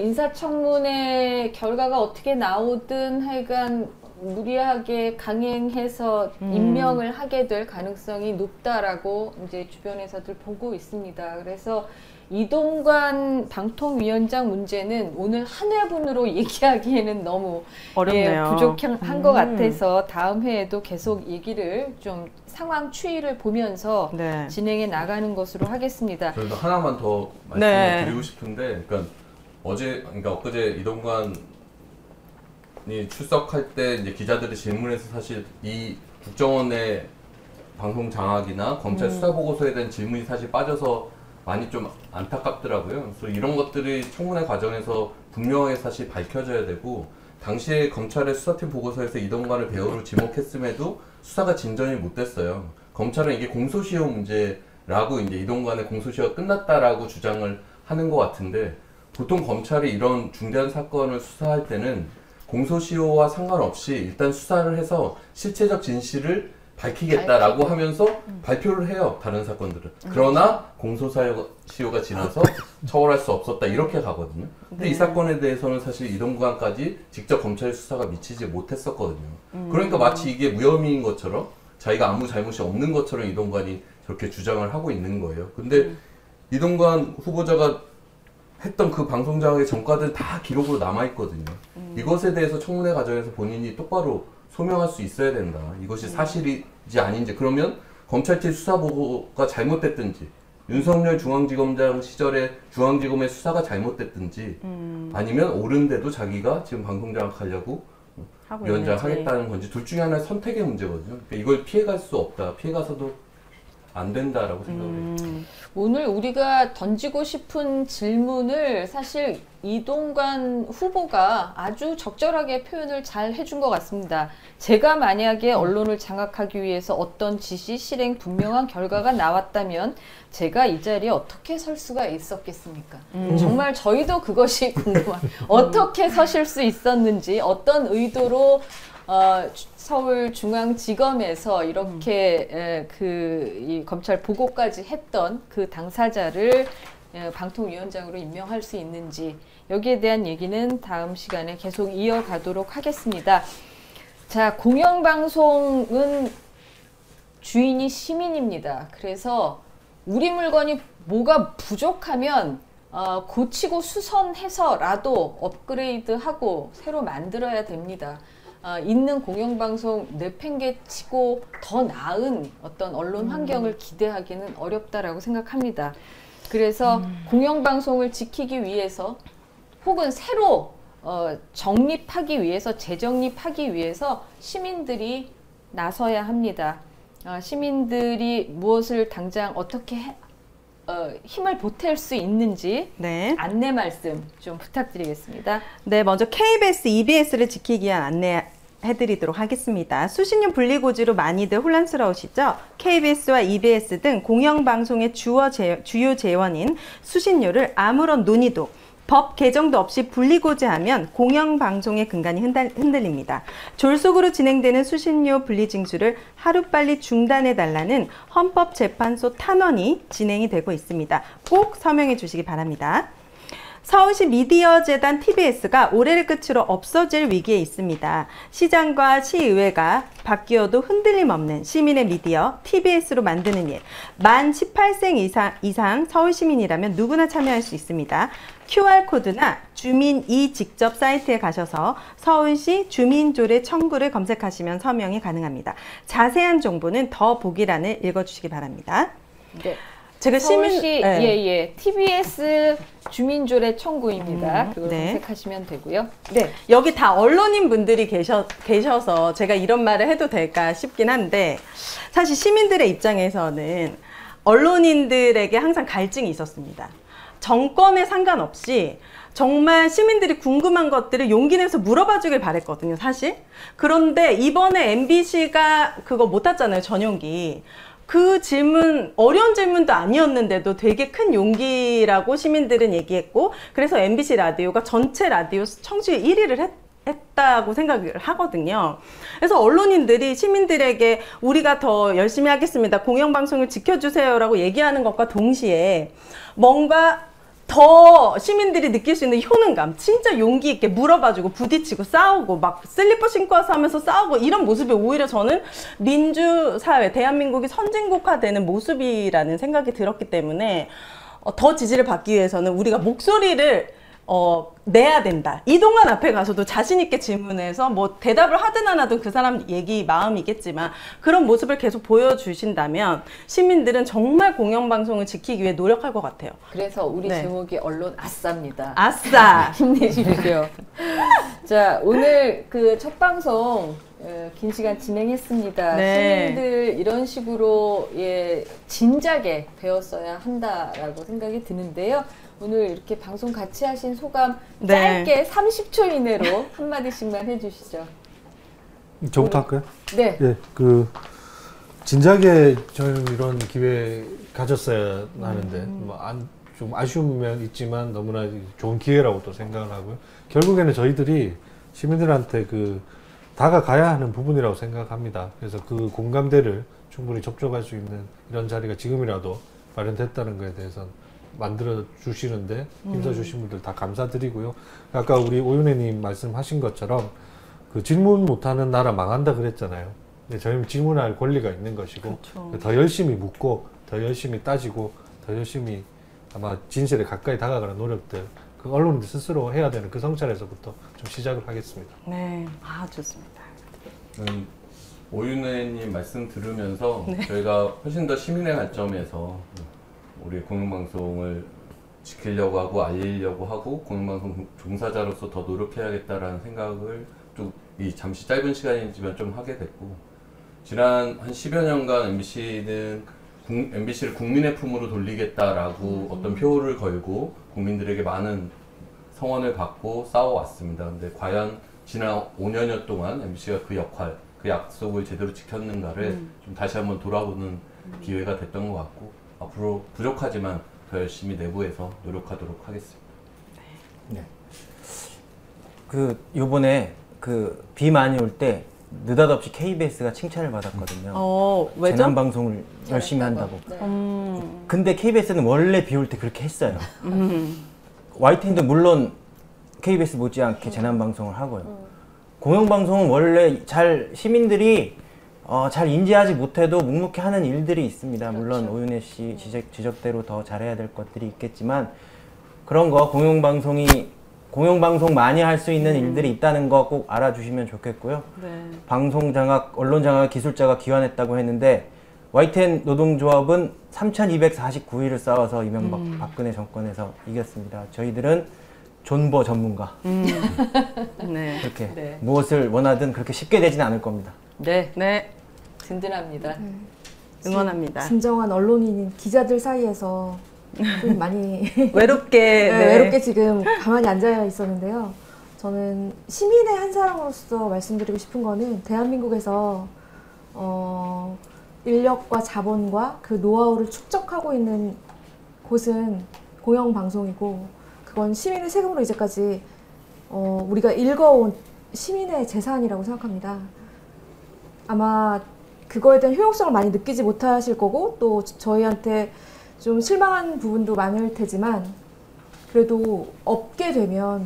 인사청문회 결과가 어떻게 나오든 하여간 무리하게 강행해서 임명을 하게 될 가능성이 높다라고 이제 주변에서들 보고 있습니다. 그래서 이동관 방통위원장 문제는 오늘 한 회분으로 얘기하기에는 너무 어렵네요. 부족한 것 같아서 다음 회에도 계속 얘기를 좀 상황 추이를 보면서 네. 진행해 나가는 것으로 하겠습니다. 저도 하나만 더 말씀을 네. 드리고 싶은데, 그러니까 엊그제 이동관이 출석할 때 이제 기자들의 질문에서 사실 이 국정원의 방송 장악이나 검찰 수사 보고서에 대한 질문이 사실 빠져서 많이 좀 안타깝더라고요. 그래서 이런 것들이 청문회 과정에서 분명하게 사실 밝혀져야 되고, 당시에 검찰의 수사팀 보고서에서 이동관을 배우로 지목했음에도 수사가 진전이 못 됐어요. 검찰은 이게 공소시효 문제라고 이제 이동관의 공소시효가 끝났다라고 주장을 하는 것 같은데, 보통 검찰이 이런 중대한 사건을 수사할 때는 공소시효와 상관없이 일단 수사를 해서 실체적 진실을 밝히겠다라고 하면서 발표를 해요. 다른 사건들은. 그러나 공소시효가 지나서 처벌할 수 없었다 이렇게 가거든요. 근데 이 사건에 대해서는 사실 이동관까지 직접 검찰 수사가 미치지 못했었거든요. 그러니까 마치 이게 무혐의인 것처럼 자기가 아무 잘못이 없는 것처럼 이동관이 저렇게 주장을 하고 있는 거예요. 근데 이동관 후보자가 했던 그 방송장악의 전과들 다 기록으로 남아있거든요. 이것에 대해서 청문회 과정에서 본인이 똑바로 소명할 수 있어야 된다. 이것이 사실이지 아닌지. 그러면 검찰 측 수사보고가 잘못됐든지 윤석열 중앙지검장 시절에 중앙지검의 수사가 잘못됐든지 아니면 옳은데도 자기가 지금 방송장악하려고 위원장 하겠다는 건지 둘 중에 하나의 선택의 문제거든요. 그러니까 이걸 피해갈 수 없다. 피해가서도 안 된다라고 생각해요. 오늘 우리가 던지고 싶은 질문을 사실 이동관 후보가 아주 적절하게 표현을 잘 해준 것 같습니다. 제가 만약에 언론을 장악하기 위해서 어떤 지시, 실행, 분명한 결과가 나왔다면 제가 이 자리에 어떻게 설 수가 있었겠습니까? 정말 저희도 그것이 궁금한 어떻게 서실 수 있었는지 어떤 의도로 서울중앙지검에서 이렇게 이 검찰 보고까지 했던 그 당사자를 방통위원장으로 임명할 수 있는지 여기에 대한 얘기는 다음 시간에 계속 이어가도록 하겠습니다. 자, 공영방송은 주인이 시민입니다. 그래서 우리 물건이 뭐가 부족하면 고치고 수선해서라도 업그레이드하고 새로 만들어야 됩니다. 있는 공영방송 내팽개치고 더 나은 어떤 언론 환경을 기대하기는 어렵다라고 생각합니다. 그래서 공영방송을 지키기 위해서 혹은 새로 정립하기 위해서 재정립하기 위해서 시민들이 나서야 합니다. 시민들이 무엇을 당장 어떻게 힘을 보탤 수 있는지 네. 안내 말씀 좀 부탁드리겠습니다. 네, 먼저 KBS, EBS를 지키기 위한 안내해드리도록 하겠습니다. 수신료 분리고지로 많이들 혼란스러우시죠? KBS와 EBS 등 공영방송의 주요 재원인 수신료를 아무런 논의도 법 개정도 없이 분리고지하면 공영방송의 근간이 흔들립니다. 졸속으로 진행되는 수신료 분리징수를 하루빨리 중단해달라는 헌법재판소 탄원이 진행이 되고 있습니다. 꼭 서명해 주시기 바랍니다. 서울시 미디어재단 TBS가 올해를 끝으로 없어질 위기에 있습니다. 시장과 시의회가 바뀌어도 흔들림 없는 시민의 미디어 TBS로 만드는 일. 만 18세 이상 서울시민이라면 누구나 참여할 수 있습니다. QR코드나 주민이 직접 사이트에 가셔서 서울시 주민조례 청구를 검색하시면 서명이 가능합니다. 자세한 정보는 더 보기란을 읽어주시기 바랍니다. 네. 제가 서울시 TBS 주민조례 청구입니다. 그걸 네. 검색하시면 되고요. 네, 여기 다 언론인 분들이 계셔서 제가 이런 말을 해도 될까 싶긴 한데 사실 시민들의 입장에서는 언론인들에게 항상 갈증이 있었습니다. 정권에 상관없이 정말 시민들이 궁금한 것들을 용기 내서 물어봐 주길 바랬거든요, 사실. 그런데 이번에 MBC가 그거 못 탔잖아요, 전용기. 그 질문, 어려운 질문도 아니었는데도 되게 큰 용기라고 시민들은 얘기했고, 그래서 MBC 라디오가 전체 라디오 청취율 1위를 했다고 생각을 하거든요. 그래서 언론인들이 시민들에게 우리가 더 열심히 하겠습니다, 공영방송을 지켜주세요라고 얘기하는 것과 동시에 뭔가 더 시민들이 느낄 수 있는 효능감, 진짜 용기 있게 물어봐주고 부딪히고 싸우고 막 슬리퍼 신고 와서 하면서 싸우고 이런 모습이 오히려 저는 민주사회, 대한민국이 선진국화되는 모습이라는 생각이 들었기 때문에 더 지지를 받기 위해서는 우리가 목소리를 내야 된다. 이동관 앞에 가서도 자신 있게 질문해서 뭐 대답을 하든 안 하든 그 사람 얘기 마음이겠지만 그런 모습을 계속 보여주신다면 시민들은 정말 공영방송을 지키기 위해 노력할 것 같아요. 그래서 우리 네. 제목이 언론 아싸입니다. 아싸! 힘내십시오. 자, 오늘 그 첫 방송 긴 시간 진행했습니다. 네. 시민들 이런 식으로 진작에 배웠어야 한다라고 생각이 드는데요. 오늘 이렇게 방송 같이 하신 소감 네. 짧게 30초 이내로 한마디씩만 해주시죠. 저부터 할까요? 네. 예, 진작에 저는 이런 기회 가졌어야 하는데 좀 아쉬운 면 있지만 너무나 좋은 기회라고 또 생각을 하고요. 결국에는 저희들이 시민들한테 다가가야 하는 부분이라고 생각합니다. 그래서 그 공감대를 충분히 접촉할 수 있는 이런 자리가 지금이라도 마련됐다는 것에 대해서 만들어 주시는데 힘써주신 분들 다 감사드리고요. 아까 우리 오윤혜님 말씀하신 것처럼 그 질문 못하는 나라 망한다 그랬잖아요. 근데 저희는 질문할 권리가 있는 것이고 그렇죠. 더 열심히 묻고 더 열심히 따지고 더 열심히 아마 진실에 가까이 다가가는 노력들 그 언론인들 스스로 해야 되는 그 성찰에서부터 좀 시작을 하겠습니다. 네, 좋습니다. 오윤혜님 말씀 들으면서 저희가 훨씬 더 시민의 관점에서 우리 공영방송을 지키려고 하고 알리려고 하고 공영방송 종사자로서 더 노력해야겠다라는 생각을 좀 이 잠시 짧은 시간이지만 좀 하게 됐고, 지난 한 10여 년간 MBC를 국민의 품으로 돌리겠다라고 어떤 표를 걸고 국민들에게 많은 성원을 받고 싸워왔습니다. 근데 과연 지난 5년여 동안 MBC가 그 역할, 그 약속을 제대로 지켰는가를 좀 다시 한번 돌아보는 기회가 됐던 것 같고, 앞으로 부족하지만 더 열심히 내부에서 노력하도록 하겠습니다. 네. 요번에 비 많이 올 때 느닷없이 KBS가 칭찬을 받았거든요. 왜죠? 재난 방송을 열심히 한다고. 네. 근데 KBS는 원래 비 올 때 그렇게 했어요. YTN도 물론 KBS 못지않게 재난 방송을 하고요. 공영방송은 원래 시민들이 잘 인지하지 못해도 묵묵히 하는 일들이 있습니다. 물론 오윤혜 씨 지적대로 더 잘해야 될 것들이 있겠지만, 그런 거 공영방송 많이 할 수 있는 일들이 있다는 거 꼭 알아주시면 좋겠고요. 네. 방송 장악, 언론 장악 기술자가 기원했다고 했는데 YTN 노동조합은 3,249일을 싸워서 이명박 박근혜 정권에서 이겼습니다. 저희들은 존버 전문가. 네. 그렇게 무엇을 원하든 그렇게 쉽게 되지는 않을 겁니다. 네. 네. 든든합니다. 응원합니다. 진정한 언론인인 기자들 사이에서 좀 많이 외롭게 외롭게 지금 가만히 앉아 있었는데요. 저는 시민의 한 사람으로서 말씀드리고 싶은 거는 대한민국에서 인력과 자본과 그 노하우를 축적하고 있는 곳은 공영방송이고, 그건 시민의 세금으로 이제까지 우리가 읽어온 시민의 재산이라고 생각합니다. 아마 그거에 대한 효용성을 많이 느끼지 못하실 거고, 또 저희한테 좀 실망한 부분도 많을 테지만, 그래도 없게 되면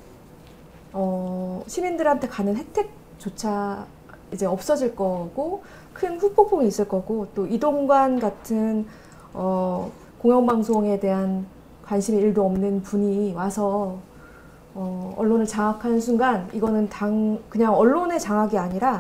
시민들한테 가는 혜택조차 이제 없어질 거고, 큰 후폭풍이 있을 거고, 또 이동관 같은 공영방송에 대한 관심이 1도 없는 분이 와서 언론을 장악하는 순간, 이거는 그냥 언론의 장악이 아니라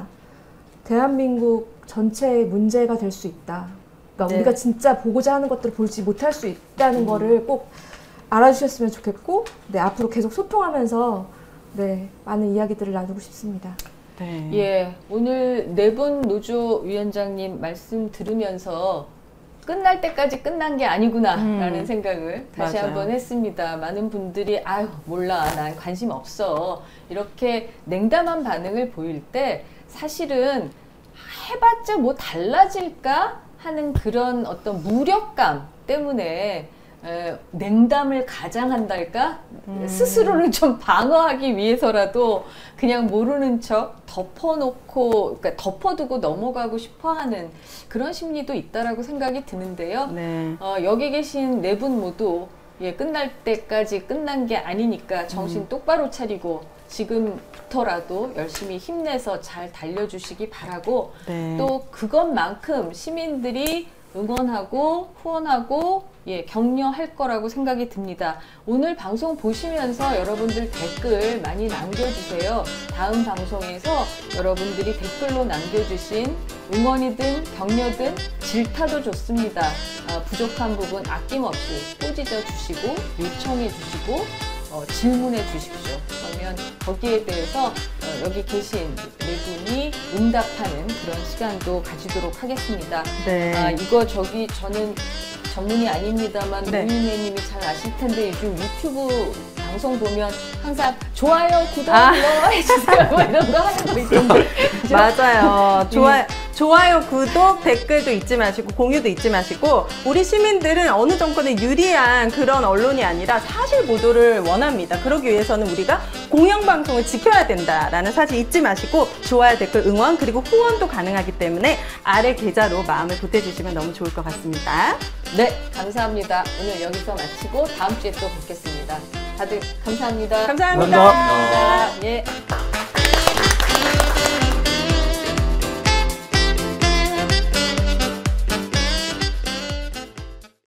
대한민국 전체의 문제가 될 수 있다. 그러니까 우리가 진짜 보고자 하는 것들을 보지 못할 수 있다는 거를 꼭 알아주셨으면 좋겠고, 앞으로 계속 소통하면서 많은 이야기들을 나누고 싶습니다. 네. 예, 오늘 네 분 노조위원장님 말씀 들으면서 끝날 때까지 끝난 게 아니구나라는 생각을 다시 맞아요. 한번 했습니다. 많은 분들이 아유 몰라, 난 관심 없어, 이렇게 냉담한 반응을 보일 때 사실은 해봤자 뭐 달라질까 하는 그런 어떤 무력감 때문에 냉담을 가장한달까? 스스로를 좀 방어하기 위해서라도 그냥 모르는 척 덮어놓고, 그러니까 덮어두고 넘어가고 싶어하는 그런 심리도 있다라고 생각이 드는데요. 네. 여기 계신 네 분 모두 끝날 때까지 끝난 게 아니니까 정신 똑바로 차리고 지금부터라도 열심히 힘내서 잘 달려주시기 바라고, 또 그것만큼 시민들이 응원하고 후원하고 격려할 거라고 생각이 듭니다. 오늘 방송 보시면서 여러분들 댓글 많이 남겨주세요. 다음 방송에서 여러분들이 댓글로 남겨주신 응원이든 격려든 질타도 좋습니다. 부족한 부분 아낌없이 꼬집어 주시고 요청해 주시고 질문해 주십시오. 그러면 거기에 대해서 여기 계신 네 분이 응답하는 그런 시간도 가지도록 하겠습니다. 네. 저는 전문이 아닙니다만 노인혜님이 잘 아실 텐데, 요즘 유튜브 방송 보면 항상 좋아요, 구독 눌러 해주세요 뭐 이런 거 하는 거 있던데. 맞아요. 좋아요, 구독, 댓글도 잊지 마시고 공유도 잊지 마시고 우리 시민들은 어느 정권에 유리한 그런 언론이 아니라 사실 보도를 원합니다. 그러기 위해서는 우리가 공영방송을 지켜야 된다라는 사실 잊지 마시고 좋아요, 댓글, 응원 그리고 후원도 가능하기 때문에 아래 계좌로 마음을 보태주시면 너무 좋을 것 같습니다. 네, 감사합니다. 오늘 여기서 마치고 다음 주에 또 뵙겠습니다. 다들 감사합니다. 감사합니다. 감사합니다. 예.